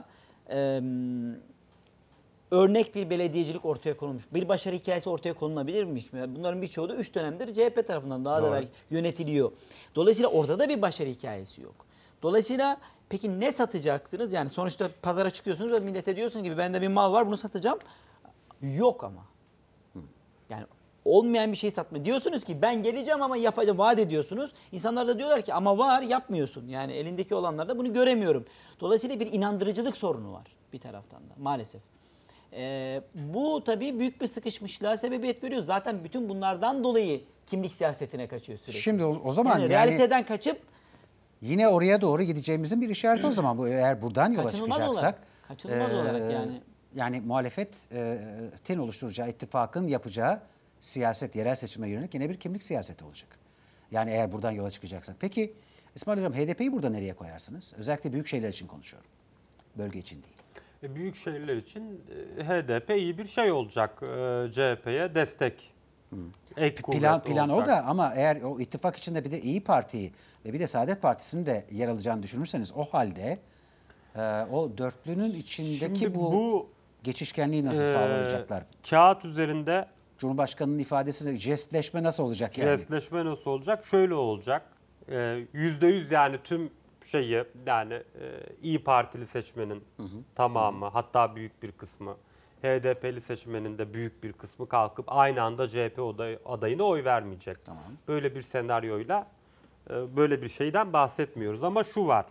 örnek bir belediyecilik ortaya konulmuş. Bir başarı hikayesi ortaya konulabilirmiş. Bunların birçoğu da 3 dönemdir CHP tarafından daha da yönetiliyor. Dolayısıyla orada da bir başarı hikayesi yok. Dolayısıyla peki ne satacaksınız? Yani sonuçta pazara çıkıyorsunuz ve millete diyorsunuz gibi bende bir mal var, bunu satacağım. Yok ama. Yani olmayan bir şey satma. Diyorsunuz ki ben geleceğim ama yapacağım, vaat ediyorsunuz. İnsanlar da diyorlar ki ama var, yapmıyorsun. Yani elindeki olanlar da bunu göremiyorum. Dolayısıyla bir inandırıcılık sorunu var bir taraftan da maalesef. Bu tabii büyük bir sıkışmışlığa sebebiyet veriyor. Zaten bütün bunlardan dolayı kimlik siyasetine kaçıyor sürekli. Şimdi o zaman yani yani realiteden kaçıp yine oraya doğru gideceğimizin bir işareti o zaman. Bu, eğer buradan yola kaçınılmaz çıkacaksak. olarak yani. Yani muhalefetin oluşturacağı, ittifakın yapacağı siyaset, yerel seçime yönelik yine bir kimlik siyaseti olacak. Yani eğer buradan yola çıkacaksak. Peki İsmail Hocam, HDP'yi burada nereye koyarsınız? Özellikle büyük şehirler için konuşuyorum. Bölge için değil. Büyük şehirler için HDP iyi bir şey olacak. CHP'ye destek. Ek kuvvet Plan o olacak. da, ama eğer o ittifak içinde bir de İyi Parti'yi ve bir de Saadet Partisi'nin de yer alacağını düşünürseniz, o halde o dörtlünün içindeki Şimdi bu geçişkenliği nasıl sağlayacaklar? Kağıt üzerinde Cumhurbaşkanı'nın ifadesi, jestleşme nasıl olacak yani? jestleşme nasıl olacak? Şöyle olacak. %100 yani tüm şeyi, yani İyi Partili seçmenin tamamı, hatta büyük bir kısmı, HDP'li seçmenin de büyük bir kısmı kalkıp aynı anda CHP adayına oy vermeyecek. Tamam. Böyle bir senaryoyla böyle bir şeyden bahsetmiyoruz, ama şu var.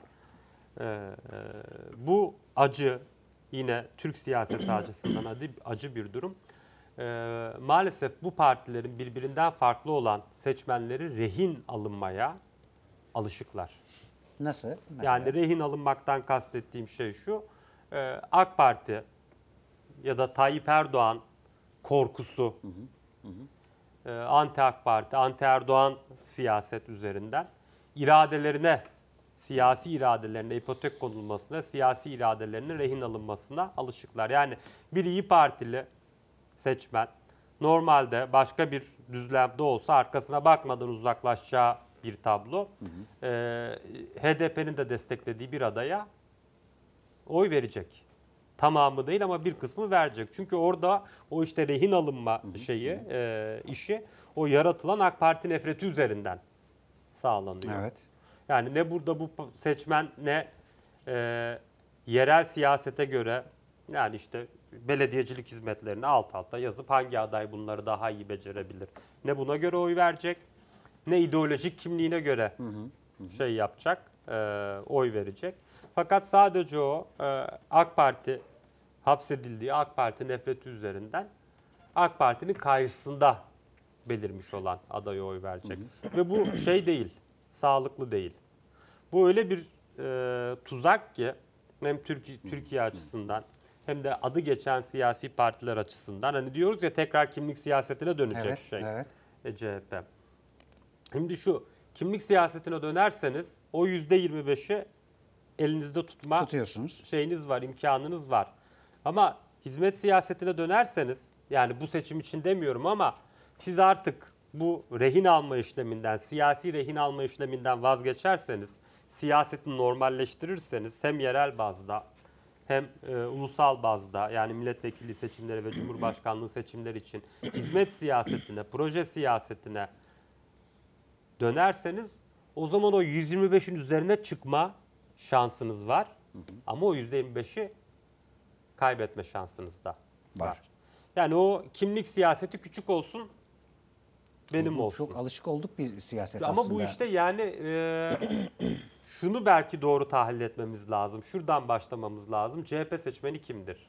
Bu acı, yine Türk siyaseti açısından acı bir durum. Maalesef bu partilerin birbirinden farklı olan seçmenleri rehin alınmaya alışıklar. Nasıl? Mesela? Yani rehin alınmaktan kastettiğim şey şu: AK Parti ya da Tayyip Erdoğan korkusu, anti AK Parti, anti Erdoğan siyaset üzerinden siyasi iradelerine ipotek konulmasına, siyasi iradelerine rehin alınmasına alışıklar. Yani bir İyi Partili seçmen normalde başka bir düzlemde olsa arkasına bakmadan uzaklaşacağı bir tablo. HDP'nin de desteklediği bir adaya oy verecek. Tamamı değil ama bir kısmı verecek. Çünkü orada o işte rehin alınma işi o yaratılan AK Parti nefreti üzerinden sağlanıyor. Evet. Yani ne burada bu seçmen ne yerel siyasete göre, yani işte belediyecilik hizmetlerini alt alta yazıp hangi aday bunları daha iyi becerebilir, ne buna göre oy verecek, ne ideolojik kimliğine göre yapacak, oy verecek. Fakat sadece o AK Parti hapsedildiği AK Parti nefreti üzerinden AK Parti'nin karşısında belirmiş olan adaya oy verecek. Ve bu değil, sağlıklı değil. Bu öyle bir tuzak ki hem Türkiye açısından hem de adı geçen siyasi partiler açısından, hani diyoruz ya, tekrar kimlik siyasetine dönecek Evet. CHP. Şimdi şu kimlik siyasetine dönerseniz o %25'i elinizde tutma Tutuyorsunuz. şeyiniz var, imkanınız var. Ama hizmet siyasetine dönerseniz, yani bu seçim için demiyorum ama siz artık bu rehin alma işleminden, siyasi rehin alma işleminden vazgeçerseniz, siyaseti normalleştirirseniz hem yerel bazda hem ulusal bazda, yani milletvekili seçimleri ve cumhurbaşkanlığı seçimleri için hizmet siyasetine, proje siyasetine dönerseniz, o zaman o 125'in üzerine çıkma şansınız var. Ama o %25'i kaybetme şansınız da var. Yani o kimlik siyaseti küçük olsun, benim olsun. Çok alışık olduk bir siyaset Ama aslında. bu işte yani şunu belki doğru tahlil etmemiz lazım. Şuradan başlamamız lazım. CHP seçmeni kimdir?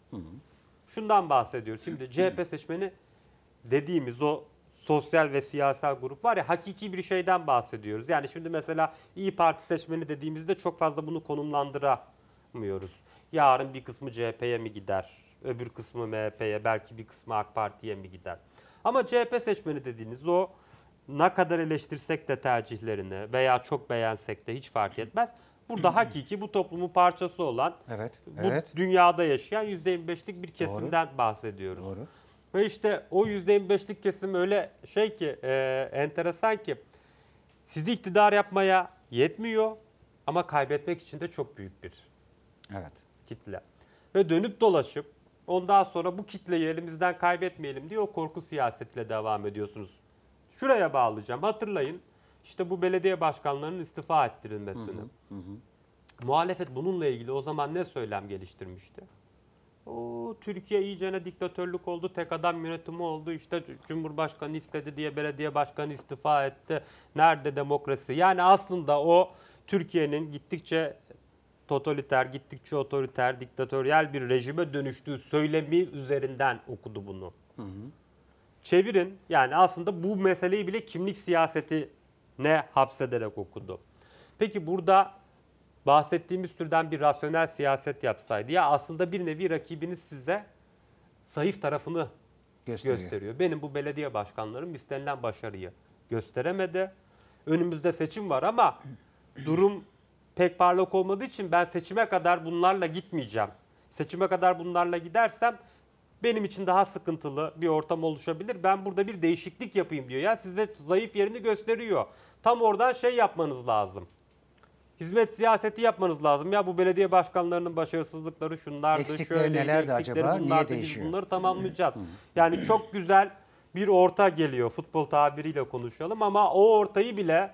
Şundan bahsediyoruz. Şimdi CHP seçmeni dediğimiz o sosyal ve siyasal grup var ya, hakiki bir şeyden bahsediyoruz. Yani şimdi mesela İyi Parti seçmeni dediğimizde çok fazla bunu konumlandıramıyoruz. Yarın bir kısmı CHP'ye mi gider? Öbür kısmı MHP'ye, belki bir kısmı AK Parti'ye mi gider? Ama CHP seçmeni dediğiniz o, ne kadar eleştirsek de tercihlerini veya çok beğensek de hiç fark etmez. Burada hakiki bu toplumun parçası olan, bu dünyada yaşayan %25'lik bir kesimden bahsediyoruz. Doğru. Ve işte o %25'lik kesim öyle şey ki, enteresan ki, sizi iktidar yapmaya yetmiyor ama kaybetmek için de çok büyük bir kitle. Ve dönüp dolaşıp ondan sonra bu kitleyi elimizden kaybetmeyelim diye o korku siyasetiyle devam ediyorsunuz. Şuraya bağlayacağım. Hatırlayın, işte bu belediye başkanlarının istifa ettirilmesini. Muhalefet bununla ilgili o zaman ne söylem geliştirmişti? O Türkiye iyicene diktatörlük oldu, tek adam yönetimi oldu, işte Cumhurbaşkanı istedi diye belediye başkanı istifa etti. Nerede demokrasi? Yani aslında o Türkiye'nin gittikçe totaliter, gittikçe otoriter, diktatöryel bir rejime dönüştüğü söylemi üzerinden okudu bunu. Çevirin, yani aslında bu meseleyi bile kimlik siyasetine hapsederek okudu. Peki burada bahsettiğimiz türden bir rasyonel siyaset yapsaydı, ya aslında bir nevi rakibiniz size zayıf tarafını gösteriyor. Benim bu belediye başkanlarım istenilen başarıyı gösteremedi. Önümüzde seçim var ama durum pek parlak olmadığı için ben seçime kadar bunlarla gitmeyeceğim. Seçime kadar bunlarla gidersem benim için daha sıkıntılı bir ortam oluşabilir. Ben burada bir değişiklik yapayım diyor. Ya size zayıf yerini gösteriyor. Tam oradan şey yapmanız lazım. Hizmet siyaseti yapmanız lazım. Ya bu belediye başkanlarının başarısızlıkları şunlardı, eksikleri şöyle nelerdi eksikleri acaba? bunlardı, Niye biz değişiyor? bunları tamamlayacağız. Yani çok güzel bir orta geliyor, futbol tabiriyle konuşalım, ama o ortayı bile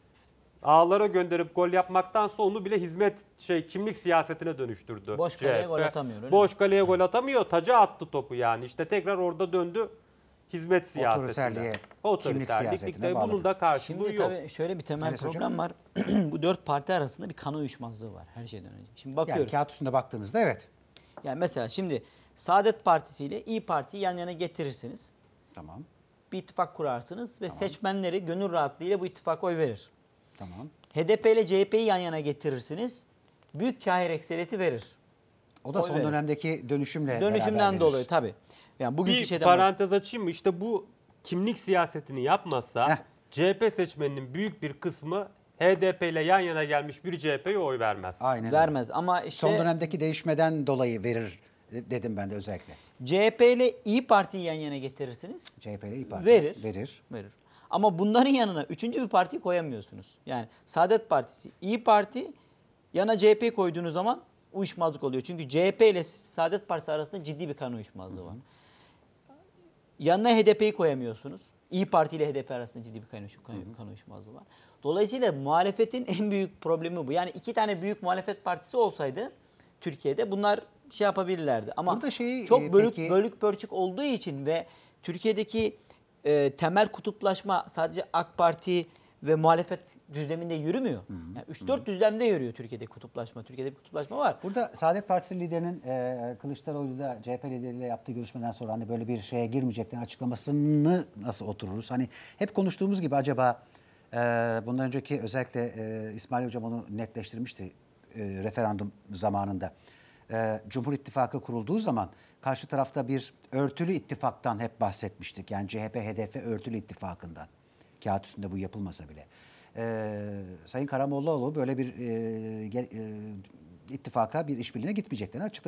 ağlara gönderip gol yapmaktansa onu bile kimlik siyasetine dönüştürdü. Boş kaleye CHP. gol atamıyor, öyle Boş kaleye gol atamıyor. Taca attı topu yani. İşte tekrar orada döndü hizmet siyasetine. Otoriterliğe, kimlik Otoriterlik, siyasetine bunun bağladı. da karşılığı Şimdi yok. tabii şöyle bir temel Enes problem Hocam? var. Bu dört parti arasında bir kan uyuşmazlığı var her şeyden önce. Şimdi bakıyorum. Yani kağıt üstünde baktığınızda evet. Yani mesela şimdi Saadet Partisi ile İyi Parti'yi yan yana getirirsiniz. Tamam. Bir ittifak kurarsınız ve seçmenleri gönül rahatlığıyla bu ittifaka oy verir. Tamam. HDP ile CHP'yi yan yana getirirsiniz. Büyük kahir ekseriyeti verir. O da Oy son verir. dönemdeki dönüşümle Dönüşümden beraber dolayı verir. tabii. Yani bugünkü Bir şeyden parantez açayım mı? İşte bu kimlik siyasetini yapmasa Heh. CHP seçmeninin büyük bir kısmı HDP ile yan yana gelmiş bir CHP'ye oy vermez. Aynen öyle. vermez ama işte Son dönemdeki değişmeden dolayı verir dedim ben de özellikle. CHP ile İyi Parti'yi yan yana getirirsiniz. CHP ile İYİ Parti Verir. verir. Verir. Ama bunların yanına üçüncü bir partiyi koyamıyorsunuz. Yani Saadet Partisi, İyi Parti yana CHP koyduğunuz zaman uyuşmazlık oluyor. Çünkü CHP ile Saadet Partisi arasında ciddi bir kan uyuşmazlığı var. Yanına HDP'yi koyamıyorsunuz. İyi Parti ile HDP arasında ciddi bir kan uyuşmazlığı var. Dolayısıyla muhalefetin en büyük problemi bu. Yani iki tane büyük muhalefet partisi olsaydı Türkiye'de bunlar şey yapabilirlerdi. Ama Burada çok peki- bölük pörçük olduğu için ve Türkiye'deki temel kutuplaşma sadece AK Parti ve muhalefet düzleminde yürümüyor. Yani 3-4 düzlemde yürüyor Türkiye'de kutuplaşma. Türkiye'de bir kutuplaşma var. Burada Saadet Partisi liderinin Kılıçdaroğlu'yla CHP lideriyle yaptığı görüşmeden sonra hani böyle bir şeye girmeyeceklerini açıklamasını nasıl otururuz? Hani hep konuştuğumuz gibi acaba bundan önceki özellikle İsmail Hocam onu netleştirmişti referandum zamanında. Cumhur İttifakı kurulduğu zaman karşı tarafta bir örtülü ittifaktan hep bahsetmiştik. Yani CHP, HDP örtülü ittifakından. Kağıt üstünde bu yapılmasa bile. Sayın Karamollaoğlu böyle bir ittifaka, bir işbirliğine gitmeyeceklerini açıkladı.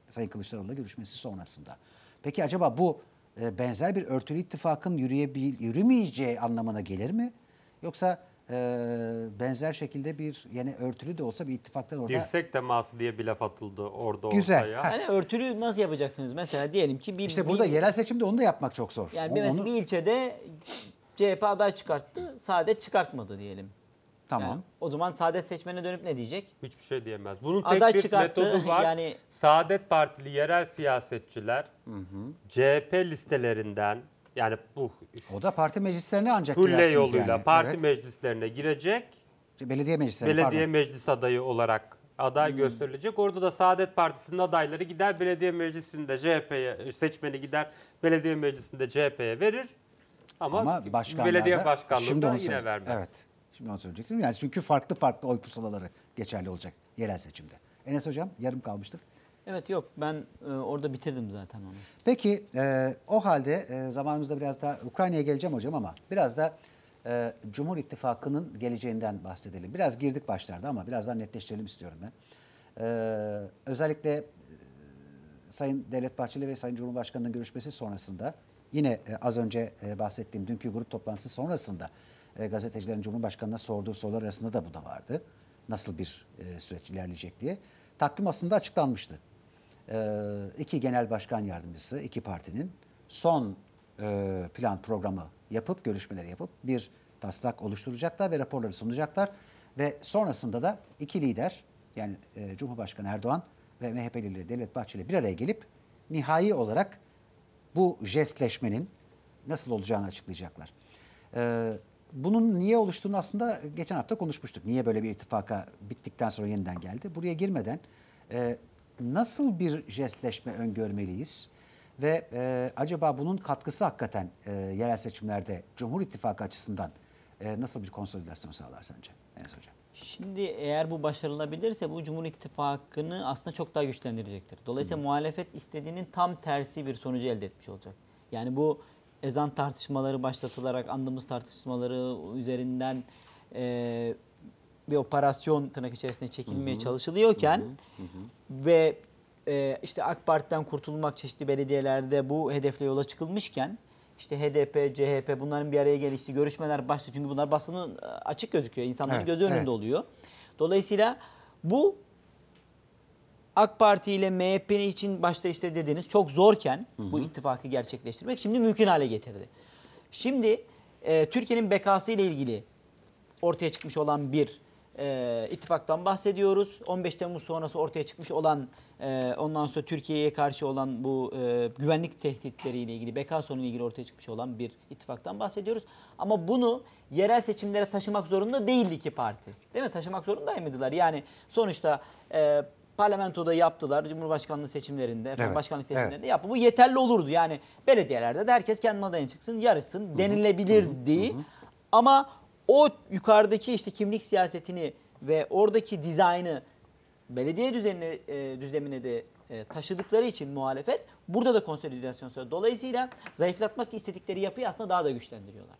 Sayın Kılıçdaroğlu'la görüşmesi sonrasında. Peki acaba bu benzer bir örtülü ittifakın yürümeyeceği anlamına gelir mi? Yoksa benzer şekilde bir yine örtülü de olsa bir ittifaktan orada... Dirsek teması diye bir laf atıldı orada Güzel. ortaya. Ha. Yani örtülü nasıl yapacaksınız? Mesela diyelim ki İşte burada yerel seçimde onu da yapmak çok zor. yani mesela bir ilçede CHP aday çıkarttı, Saadet çıkartmadı diyelim. Tamam. Yani o zaman Saadet seçmene dönüp ne diyecek? Hiçbir şey diyemez. Bunun tek Aday bir çıkarttı, metodu var. yani- Saadet Partili yerel siyasetçiler CHP listelerinden, yani bu O da parti meclislerine ancak hulle girersiniz yoluyla yani. parti Evet. meclislerine girecek. Belediye meclislerine Belediye pardon. meclis adayı olarak aday gösterilecek. Orada da Saadet Partisi'nin adayları gider belediye meclisinde CHP'ye, seçmeni gider belediye meclisinde CHP'ye verir. Ama başkanlar belediye da- başkanlığı şimdi da onu yine söyleyeceğim. vermez. Evet. Şimdi onu söyleyecektim. Yani çünkü farklı oy pusulaları geçerli olacak yerel seçimde. Enes Hocam yarım kalmıştık. Evet, yok, ben orada bitirdim zaten onu. Peki o halde zamanımızda biraz daha Ukrayna'ya geleceğim hocam ama biraz da Cumhur İttifakı'nın geleceğinden bahsedelim. Biraz girdik başlarda ama biraz daha netleştirelim istiyorum ben. Özellikle Sayın Devlet Bahçeli ve Sayın Cumhurbaşkanı'nın görüşmesi sonrasında yine az önce bahsettiğim dünkü grup toplantısı sonrasında gazetecilerin Cumhurbaşkanı'na sorduğu sorular arasında da bu da vardı. Nasıl bir süreç ilerleyecek diye. Takvim aslında açıklanmıştı. İki genel başkan yardımcısı, iki partinin son plan programı yapıp, görüşmeleri yapıp bir taslak oluşturacaklar ve raporları sunacaklar. Ve sonrasında da iki lider, yani Cumhurbaşkanı Erdoğan ve MHP'li lideri Devlet Bahçeli bir araya gelip nihai olarak bu jestleşmenin nasıl olacağını açıklayacaklar. Bunun niye oluştuğunu aslında geçen hafta konuşmuştuk. Niye böyle bir ittifaka bittikten sonra yeniden geldi? Buraya girmeden nasıl bir jestleşme öngörmeliyiz? Ve acaba bunun katkısı hakikaten yerel seçimlerde Cumhur İttifakı açısından nasıl bir konsolidasyon sağlar sence Enes Hocam? Şimdi eğer bu başarılabilirse bu Cumhur İttifakı'nı aslında çok daha güçlendirecektir. Dolayısıyla muhalefet istediğinin tam tersi bir sonucu elde etmiş olacak. Yani bu ezan tartışmaları başlatılarak andımız tartışmaları üzerinden bir operasyon tırnak içerisinde çekilmeye çalışılıyorken ve işte AK Parti'den kurtulmak çeşitli belediyelerde bu hedefle yola çıkılmışken işte HDP, CHP bunların bir araya geliştiği görüşmeler başladı. Çünkü bunlar basının açık gözüküyor. İnsanların Evet, gözü önünde evet. oluyor. Dolayısıyla bu AK Parti ile MHP için başta işte dediğiniz çok zorken bu ittifakı gerçekleştirmek şimdi mümkün hale getirdi. Şimdi Türkiye'nin bekası ile ilgili ortaya çıkmış olan bir ittifaktan bahsediyoruz. 15 Temmuz sonrası ortaya çıkmış olan ondan sonra Türkiye'ye karşı olan bu güvenlik tehditleriyle ilgili, beka sorunuyla ilgili ortaya çıkmış olan bir ittifaktan bahsediyoruz. Ama bunu yerel seçimlere taşımak zorunda değildi iki parti. Değil mi? Taşımak zorundaydılar. Yani sonuçta parlamentoda yaptılar, Cumhurbaşkanlığı seçimlerinde, Evet, başkanlık seçimlerinde yaptı. Bu yeterli olurdu. Yani belediyelerde de herkes kendi adayına çıksın, yarışsın denilebilirdi. Ama o yukarıdaki işte kimlik siyasetini ve oradaki dizaynı belediye düzlemine de taşıdıkları için muhalefet burada da konsolidasyon söylüyor. Dolayısıyla zayıflatmak istedikleri yapıyı aslında daha da güçlendiriyorlar.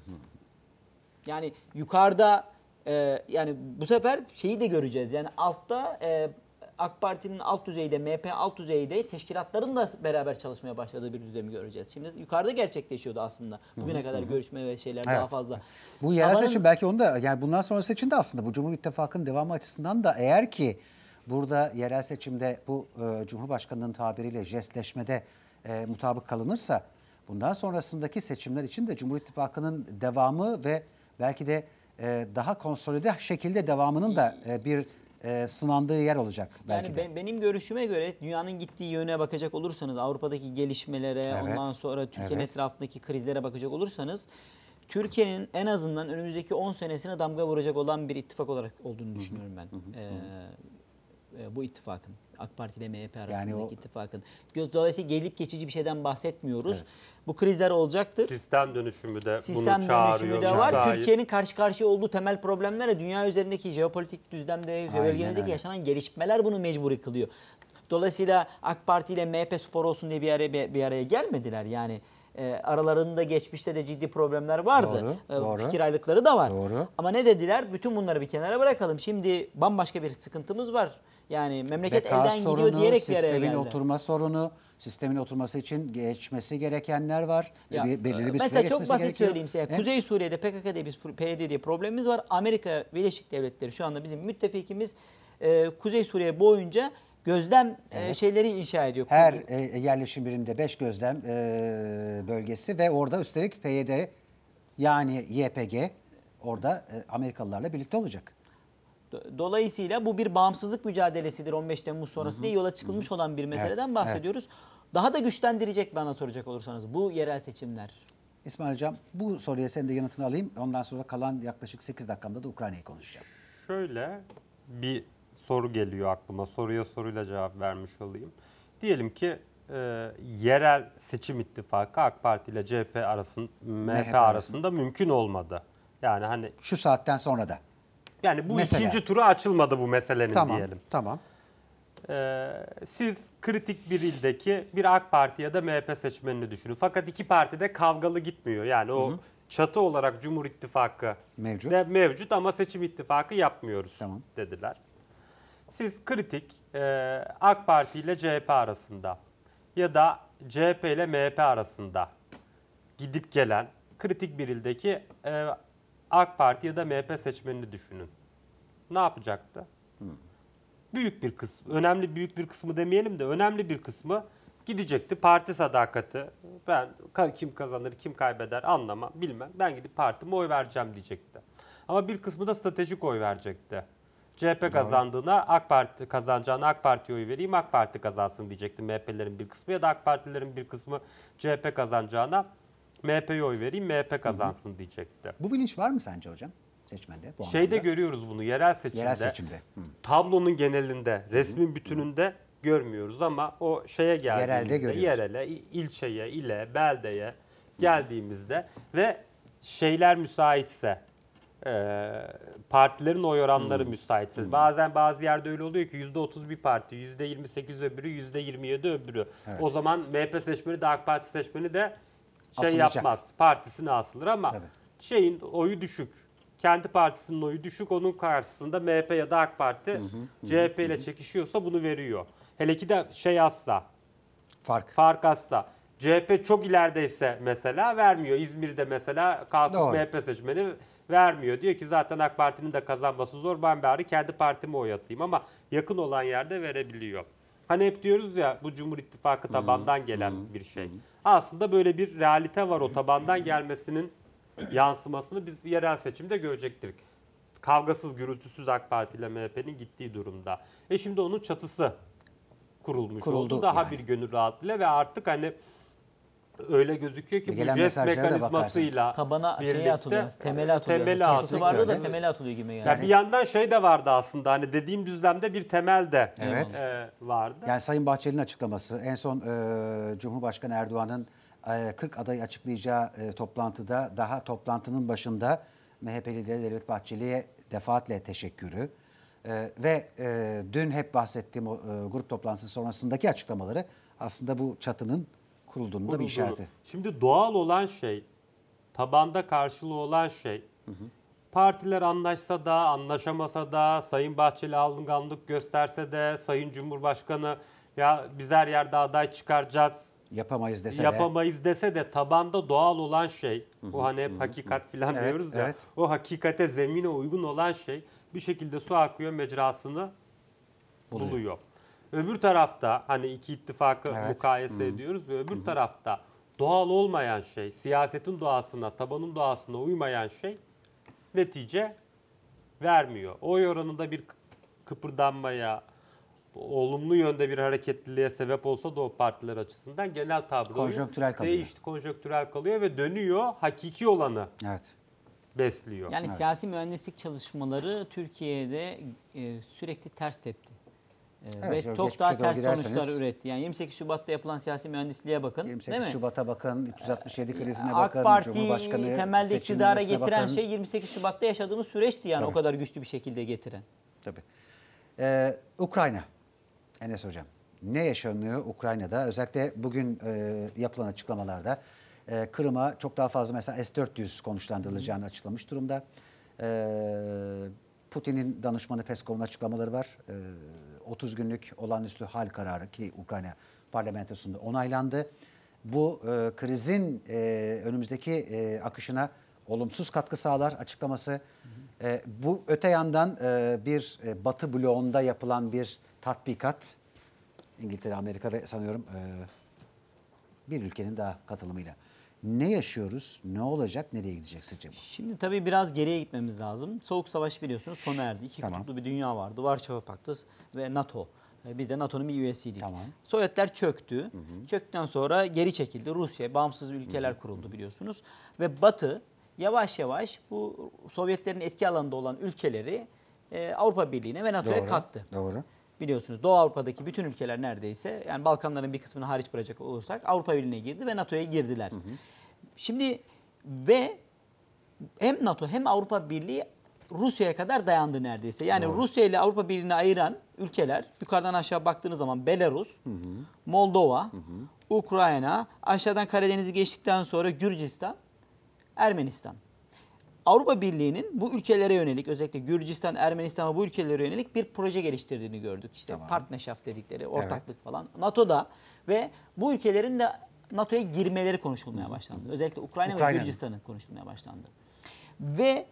Yani yukarıda yani bu sefer şeyi de göreceğiz. Yani altta AK Parti'nin alt düzeyde, MHP alt düzeyde teşkilatların da beraber çalışmaya başladığı bir düzeni göreceğiz. Şimdi yukarıda gerçekleşiyordu aslında. Bugüne kadar görüşme ve şeyler daha fazla. Bu yerel Tabanın- seçim belki onu da yani bundan sonrası için de aslında bu Cumhur İttifakı'nın devamı açısından da eğer ki burada yerel seçimde bu Cumhurbaşkanı'nın tabiriyle jestleşmede mutabık kalınırsa bundan sonrasındaki seçimler için de Cumhur İttifakı'nın devamı ve belki de daha konsolide şekilde devamının da bir sınandığı yer olacak belki Yani de. benim görüşüme göre dünyanın gittiği yöne bakacak olursanız, Avrupa'daki gelişmelere, Evet, ondan sonra Türkiye'nin evet. etrafındaki krizlere bakacak olursanız, Türkiye'nin en azından önümüzdeki 10 senesine damga vuracak olan bir ittifak olarak olduğunu düşünüyorum ben. Bu ittifakın, AK Parti ile MHP arasındaki o- ittifakın. Dolayısıyla gelip geçici bir şeyden bahsetmiyoruz. Bu krizler olacaktır. Sistem dönüşümü de Sistem bunu çağırıyor. dönüşümü de var. müsait. Türkiye'nin karşı karşıya olduğu temel problemler, dünya üzerindeki jeopolitik düzlemde, bölgemizdeki öyle. yaşanan gelişmeler bunu mecburi kılıyor. Dolayısıyla AK Parti ile MHP spor olsun diye bir araya gelmediler. Yani Aralarında geçmişte de ciddi problemler vardı. Doğru. Fikir ayrılıkları da var. Doğru. Ama ne dediler? Bütün bunları bir kenara bırakalım. Şimdi bambaşka bir sıkıntımız var. Yani memleket Beka elden gidiyor sorunu, diyerek bir araya sistemin geldi. oturma sorunu, sistemin oturması için geçmesi gerekenler var. Ya, Belirli bir süre mesela çok geçmesi basit gerekiyor. söyleyeyim size. Hem Kuzey Suriye'de PYD'de problemimiz var. Amerika Birleşik Devletleri şu anda bizim müttefikimiz. Kuzey Suriye boyunca gözlem şeyleri inşa ediyor. her yerleşim biriminde 5 gözlem bölgesi ve orada üstelik PYD yani YPG orada Amerikalılarla birlikte olacak. Dolayısıyla bu bir bağımsızlık mücadelesidir 15 Temmuz sonrası diye yola çıkılmış olan bir meseleden bahsediyoruz. Daha da güçlendirecek bana soracak olursanız bu yerel seçimler. İsmail Hocam bu soruya senin de yanıtını alayım. Ondan sonra kalan yaklaşık 8 dakikamda da Ukrayna'yı konuşacağım. Şöyle bir soru geliyor aklıma. Soruya soruyla cevap vermiş olayım. Diyelim ki yerel seçim ittifakı AK Parti ile CHP arasında, MHP arasında mümkün olmadı. Yani hani Şu saatten sonra da. yani bu Mesela. ikinci turu açılmadı bu meselenin diyelim. Tamam. Siz kritik bir ildeki bir AK Parti ya da MHP seçmenini düşünün. Fakat iki parti de kavgalı gitmiyor. Yani o çatı olarak Cumhur İttifakı Mevcut. de mevcut ama seçim ittifakı yapmıyoruz Tamam. dediler. Siz kritik AK Parti ile CHP arasında ya da CHP ile MHP arasında gidip gelen kritik bir ildeki AK Parti ya da MHP seçmenini düşünün. Ne yapacaktı? Büyük bir kısmı, büyük bir kısmı demeyelim de önemli bir kısmı gidecekti. Parti sadakati, ben kim kazanır, kim kaybeder anlamam, bilmem. Ben gidip partime oy vereceğim diyecekti. Ama bir kısmı da stratejik oy verecekti. CHP kazandığına AK Parti kazanacağına AK Parti'ye oy vereyim, AK Parti kazansın diyecekti MHP'lerin bir kısmı ya da AK Partilerin bir kısmı CHP kazanacağına MHP'ye oy vereyim, MHP kazansın diyecekti. Bu bilinç var mı sence hocam seçmende? Bu Şeyde anlamda? görüyoruz bunu yerel seçimde. Yerel seçimde. Tablonun genelinde, resmin bütününde görmüyoruz ama o şeye Yerelde geldiğimizde, görüyoruz. yerele, ilçeye, ile, beldeye geldiğimizde ve şeyler müsaitse, partilerin oy oranları müsaitse, bazen bazı yerde öyle oluyor ki %30 bir parti, %28 öbürü, %27 öbürü. Evet. O zaman MHP seçmeni de AK Parti seçmeni de şey Asılacak. yapmaz, partisine asılır ama Tabii. şeyin oyu düşük. Kendi partisinin oyu düşük. Onun karşısında MHP ya da AK Parti CHP ile çekişiyorsa bunu veriyor. Hele ki de şey azsa, fark azsa. CHP çok ilerideyse mesela vermiyor. İzmir'de mesela kalkıp Doğru. MHP seçmeni vermiyor. Diyor ki zaten AK Parti'nin de kazanması zor. Ben bari kendi partime oy atayım. Ama yakın olan yerde verebiliyor. Hani hep diyoruz ya bu Cumhur İttifakı tabandan gelen bir şey. Aslında böyle bir realite var o tabandan gelmesinin yansımasını biz yerel seçimde görecektik. Kavgasız, gürültüsüz AK Parti ile MHP'nin gittiği durumda. Şimdi onun çatısı kuruldu oldu. Daha yani. bir gönül rahatlığıyla ve artık hani öyle gözüküyor ki bu Gelen jest mesajlara da mekanizmasıyla Tabana birlikte, şeye atılıyor, temeli atılıyor. temeli Çatısı vardı atılıyor. da temeli atılıyor gibi yani. Ya bir yandan şey de vardı aslında hani dediğim düzlemde bir temel de Evet. vardı. Yani Sayın Bahçeli'nin açıklaması en son Cumhurbaşkanı Erdoğan'ın 40 adayı açıklayacağı toplantıda daha toplantının başında MHP lideri Devlet Bahçeli'ye defaatle teşekkürü ve dün hep bahsettiğim o grup toplantısı sonrasındaki açıklamaları aslında bu çatının kurulduğunun da bir Kurulduğunu. işareti. Şimdi doğal olan şey, tabanda karşılığı olan şey, partiler anlaşsa da, anlaşamasa da, Sayın Bahçeli alınganlık gösterse de, Sayın Cumhurbaşkanı ya biz her yerde aday çıkaracağız, Yapamayız dese de. yapamayız dese de tabanda doğal olan şey, o hani hep hakikat falan Evet, diyoruz ya, evet. o hakikate, zemine uygun olan şey bir şekilde su akıyor mecrasını buluyor. Öbür tarafta hani iki ittifakı Evet. mukayese ediyoruz ve öbür tarafta doğal olmayan şey, siyasetin doğasına, tabanın doğasına uymayan şey netice vermiyor. Oy oranında bir kıpırdanmaya, olumlu yönde bir hareketliliğe sebep olsa da o partiler açısından genel tablo Konjonktürel kalıyor. değişti, konjonktürel kalıyor ve dönüyor, hakiki olanı Evet. besliyor. Yani siyasi mühendislik çalışmaları Türkiye'de sürekli ters tepti. Evet, Ve çok geçmişe daha doğru ters giderseniz- sonuçlar üretti. Yani 28 Şubat'ta yapılan siyasi mühendisliğe bakın. 28 değil mi? Şubat'a bakın, 367 krizine AK bakın, Parti Cumhurbaşkanı temelde iktidara seçilmesine getiren bakın. şey 28 Şubat'ta yaşadığımız süreçti yani Tabii. o kadar güçlü bir şekilde getiren. Tabii. Ukrayna, Enes Hocam. Ne yaşanıyor Ukrayna'da? Özellikle bugün yapılan açıklamalarda Kırım'a çok daha fazla mesela S-400 konuşlandırılacağını açıklamış durumda. Putin'in danışmanı Peskov'un açıklamaları var. 30 günlük olağanüstü hal kararı ki Ukrayna parlamentosunda onaylandı. Bu krizin önümüzdeki akışına olumsuz katkı sağlar açıklaması. Bu öte yandan bir Batı bloğunda yapılan bir tatbikat, İngiltere, Amerika ve sanıyorum bir ülkenin daha katılımıyla. Ne yaşıyoruz, ne olacak, nereye gidecek sizce bu? Şimdi tabii biraz geriye gitmemiz lazım. Soğuk Savaş biliyorsunuz sona erdi. İki Tamam. kutuplu bir dünya vardı. Varşova Paktı ve NATO. Biz de NATO'nun bir üyesiydik. Tamam. Sovyetler çöktü. Çöktükten sonra geri çekildi. Rusya, bağımsız ülkeler kuruldu biliyorsunuz. Ve Batı yavaş yavaş bu Sovyetlerin etki alanında olan ülkeleri Avrupa Birliği'ne ve NATO'ya kattı. Doğru. Biliyorsunuz Doğu Avrupa'daki bütün ülkeler neredeyse, yani Balkanların bir kısmını hariç bırakacak olursak Avrupa Birliği'ne girdi ve NATO'ya girdiler. Şimdi ve hem NATO hem Avrupa Birliği Rusya'ya kadar dayandı neredeyse. Yani Doğru. Rusya ile Avrupa Birliği'ni ayıran ülkeler yukarıdan aşağı baktığınız zaman Belarus, Moldova, Ukrayna, aşağıdan Karadeniz'i geçtikten sonra Gürcistan, Ermenistan. Avrupa Birliği'nin bu ülkelere yönelik, özellikle Gürcistan, Ermenistan ve bu ülkelere yönelik bir proje geliştirdiğini gördük. İşte Tamam. Partnerschaft dedikleri, ortaklık falan. NATO'da ve bu ülkelerin de NATO'ya girmeleri konuşulmaya başlandı. Özellikle Ukrayna ve Ukrayna'nın. Gürcistan'ın konuşulmaya başlandı. Ve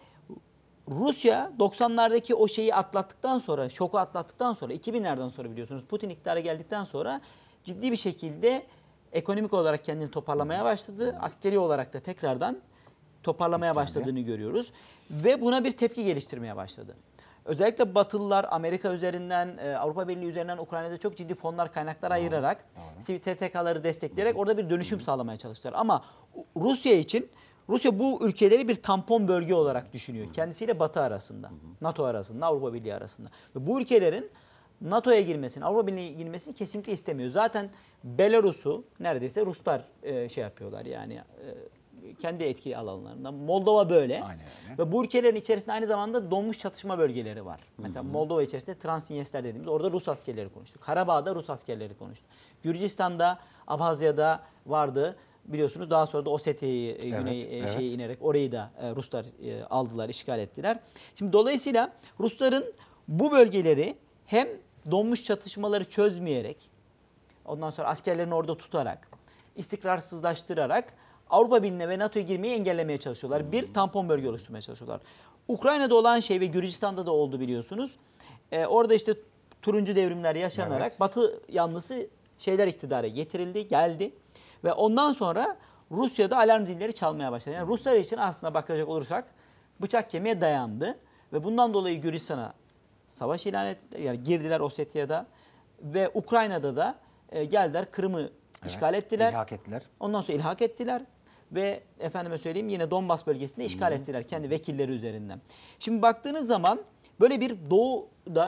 Rusya 90'lardaki o şeyi atlattıktan sonra, şoku atlattıktan sonra, 2000'lerden sonra biliyorsunuz Putin iktidara geldikten sonra ciddi bir şekilde ekonomik olarak kendini toparlamaya başladı. Askeri olarak da tekrardan toparlamaya başladığını görüyoruz. Ve buna bir tepki geliştirmeye başladı. Özellikle Batılılar Amerika üzerinden, Avrupa Birliği üzerinden Ukrayna'da çok ciddi fonlar, kaynaklar ayırarak, sivil TTK'ları destekleyerek orada bir dönüşüm sağlamaya çalıştılar. Ama Rusya için, Rusya bu ülkeleri bir tampon bölge olarak düşünüyor. Kendisiyle Batı arasında, NATO arasında, Avrupa Birliği arasında. Ve bu ülkelerin NATO'ya girmesini, Avrupa Birliği'ne girmesini kesinlikle istemiyor. Zaten Belarus'u neredeyse Ruslar şey yapıyorlar yani kendi etki alanlarında. Moldova böyle. Aynen öyle. Ve bu ülkelerin içerisinde aynı zamanda donmuş çatışma bölgeleri var. Mesela Moldova içerisinde Transnistria dediğimiz orada Rus askerleri konuştu. Karabağ'da Rus askerleri konuştu. Gürcistan'da, Abhazya'da vardı. Biliyorsunuz daha sonra da Osetya'yı güney şeye inerek orayı da Ruslar aldılar, işgal ettiler. Şimdi dolayısıyla Rusların bu bölgeleri hem donmuş çatışmaları çözmeyerek, ondan sonra askerlerini orada tutarak, istikrarsızlaştırarak Avrupa Birliği'ne ve NATO'ya girmeyi engellemeye çalışıyorlar. Bir tampon bölge oluşturmaya çalışıyorlar. Ukrayna'da olan şey ve Gürcistan'da da oldu biliyorsunuz. Orada işte turuncu devrimler yaşanarak Batı yanlısı şeyler iktidara getirildi, geldi. Ve ondan sonra Rusya'da alarm zilleri çalmaya başladı. Yani Ruslar için aslında bakacak olursak bıçak kemiğe dayandı. Ve bundan dolayı Gürcistan'a savaş ilan ettiler. Yani girdiler Osetya'da ve Ukrayna'da da geldiler Kırım'ı işgal ettiler. İlhak ettiler. Ondan sonra ilhak ettiler ve efendime söyleyeyim yine Donbas bölgesinde işgal ettiler kendi vekilleri üzerinden. Şimdi baktığınız zaman böyle bir doğuda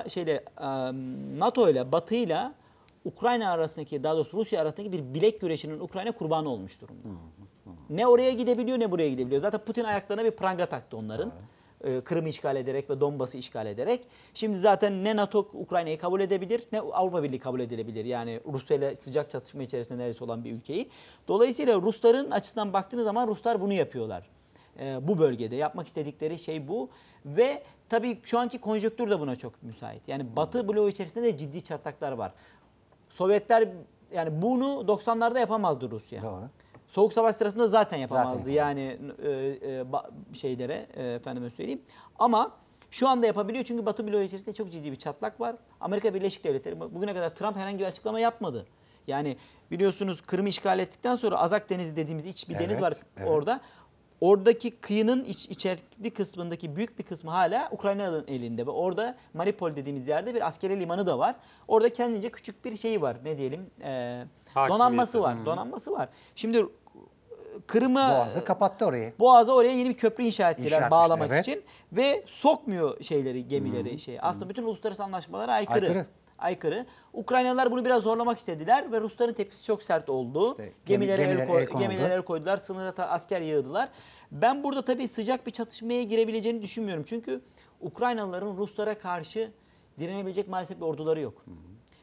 NATO ile Batı ile Ukrayna arasındaki, daha doğrusu Rusya arasındaki bir bilek güreşinin Ukrayna kurbanı olmuş durumda. Ne oraya gidebiliyor ne buraya gidebiliyor. Zaten Putin ayaklarına bir pranga taktı onların. Kırım'ı işgal ederek ve Donbas'ı işgal ederek. Şimdi zaten ne NATO Ukrayna'yı kabul edebilir ne Avrupa Birliği kabul edilebilir. Yani Rusya ile sıcak çatışma içerisinde neredeyse olan bir ülkeyi. Dolayısıyla Rusların açısından baktığınız zaman Ruslar bunu yapıyorlar. Bu bölgede yapmak istedikleri şey bu. Ve tabii şu anki konjonktür de buna çok müsait. Yani Batı bloğu içerisinde de ciddi çatlaklar var. Sovyetler yani bunu 90'larda yapamazdı Rusya. Doğru. Soğuk Savaş sırasında zaten yapamazdı. Zaten Yani efendime söyleyeyim. Ama şu anda yapabiliyor çünkü Batı bloğu içerisinde çok ciddi bir çatlak var. Amerika Birleşik Devletleri bugüne kadar Trump herhangi bir açıklama yapmadı. Yani biliyorsunuz Kırım'ı işgal ettikten sonra Azak Denizi dediğimiz iç bir deniz var orada. Oradaki kıyının içerikli kısmındaki büyük bir kısmı hala Ukrayna'nın elinde ve orada Mariupol dediğimiz yerde bir askeri limanı da var. Orada kendince küçük bir şeyi var. Ne diyelim? Donanması var. Donanması var. Şimdi Kırım'ı Boğazı kapattı orayı. Boğaz'a oraya yeni bir köprü inşa ettiler bağlamak evet. için ve sokmuyor gemileri. Aslında bütün uluslararası anlaşmalara aykırı. Ukraynalılar bunu biraz zorlamak istediler ve Rusların tepkisi çok sert oldu. İşte Gemilere el koydular, sınıra asker yığdılar. Ben burada tabii sıcak bir çatışmaya girebileceğini düşünmüyorum. Çünkü Ukraynalıların Ruslara karşı direnebilecek maalesef bir orduları yok.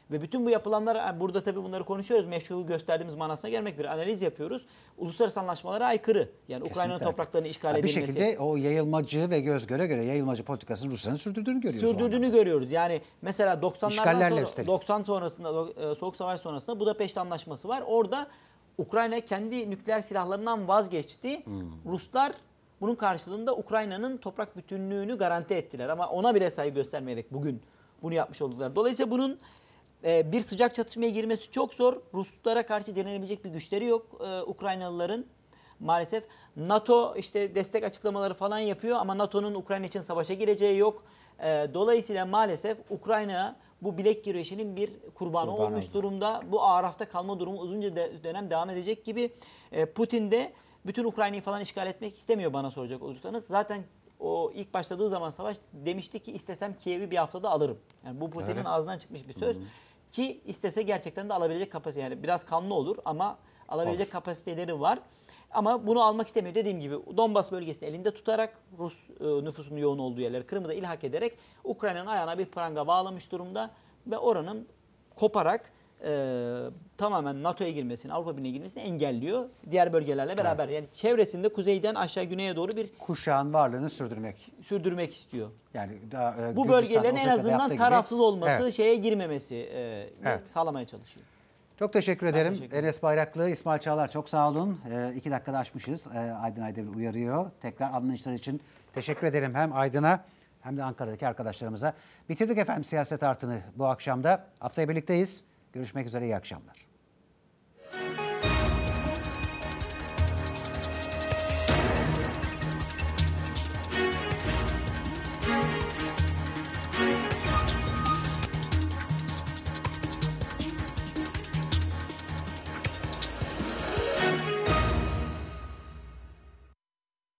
Ve bütün bu yapılanlar, burada tabii bunları konuşuyoruz. Meşru gösterdiğimiz manasına gelmek bir analiz yapıyoruz. Uluslararası anlaşmalara aykırı. Yani Ukrayna'nın Kesinlikle. topraklarını işgal Bir edilmesi. şekilde o yayılmacı ve göz göre göre yayılmacı politikasını Rusya'nın sürdürdüğünü görüyoruz. o Sürdürdüğünü anlamda. görüyoruz. Yani mesela 90'lardan İşgallerle sonra, üstelik. 90 sonrasında, Soğuk Savaş sonrasında Budapeşte Anlaşması var. Orada Ukrayna kendi nükleer silahlarından vazgeçti. Ruslar bunun karşılığında Ukrayna'nın toprak bütünlüğünü garanti ettiler. Ama ona bile saygı göstermeyerek bugün bunu yapmış oldular. Dolayısıyla bunun bir sıcak çatışmaya girmesi çok zor. Ruslara karşı direnebilecek bir güçleri yok Ukraynalıların. Maalesef NATO işte destek açıklamaları falan yapıyor ama NATO'nun Ukrayna için savaşa gireceği yok. Dolayısıyla maalesef Ukrayna bu bilek güreşinin bir kurbanı Kurban olmuş oldu. durumda. Bu arafta kalma durumu uzunca dönem devam edecek gibi. Putin de bütün Ukrayna'yı falan işgal etmek istemiyor bana soracak olursanız. Zaten o ilk başladığı zaman savaş demişti ki istesem Kiev'i bir haftada alırım. Yani bu Putin'in Öyle. ağzından çıkmış bir söz. Ki istese gerçekten de alabilecek kapasite, yani biraz kanlı olur ama alabilecek Olur. kapasiteleri var. Ama bunu almak istemiyor. Dediğim gibi Donbas bölgesini elinde tutarak Rus nüfusunun yoğun olduğu yerleri Kırım'ı da ilhak ederek Ukrayna'nın ayağına bir pranga bağlamış durumda ve oranın koparak tamamen NATO'ya girmesini, Avrupa Birliği'ne girmesini engelliyor. Diğer bölgelerle beraber. Yani çevresinde kuzeyden aşağı güneye doğru bir Kuşağın varlığını sürdürmek. sürdürmek istiyor. Yani daha, Bu Gürcistan, bölgelerin en Ossetya'da azından yaptığı gibi. tarafsız olması, Evet. şeye girmemesi Evet. sağlamaya çalışıyor. Çok teşekkür ederim. teşekkür ederim. Enes Bayraklı, İsmail Çağlar çok sağ olun. 2 dakikada aşmışız. Aydın Aydemir uyarıyor. Tekrar anlayışlar için teşekkür ederim hem Aydın'a hem de Ankara'daki arkadaşlarımıza. Bitirdik efendim siyaset artıını bu akşamda. Haftaya birlikteyiz. Görüşmek üzere, iyi akşamlar.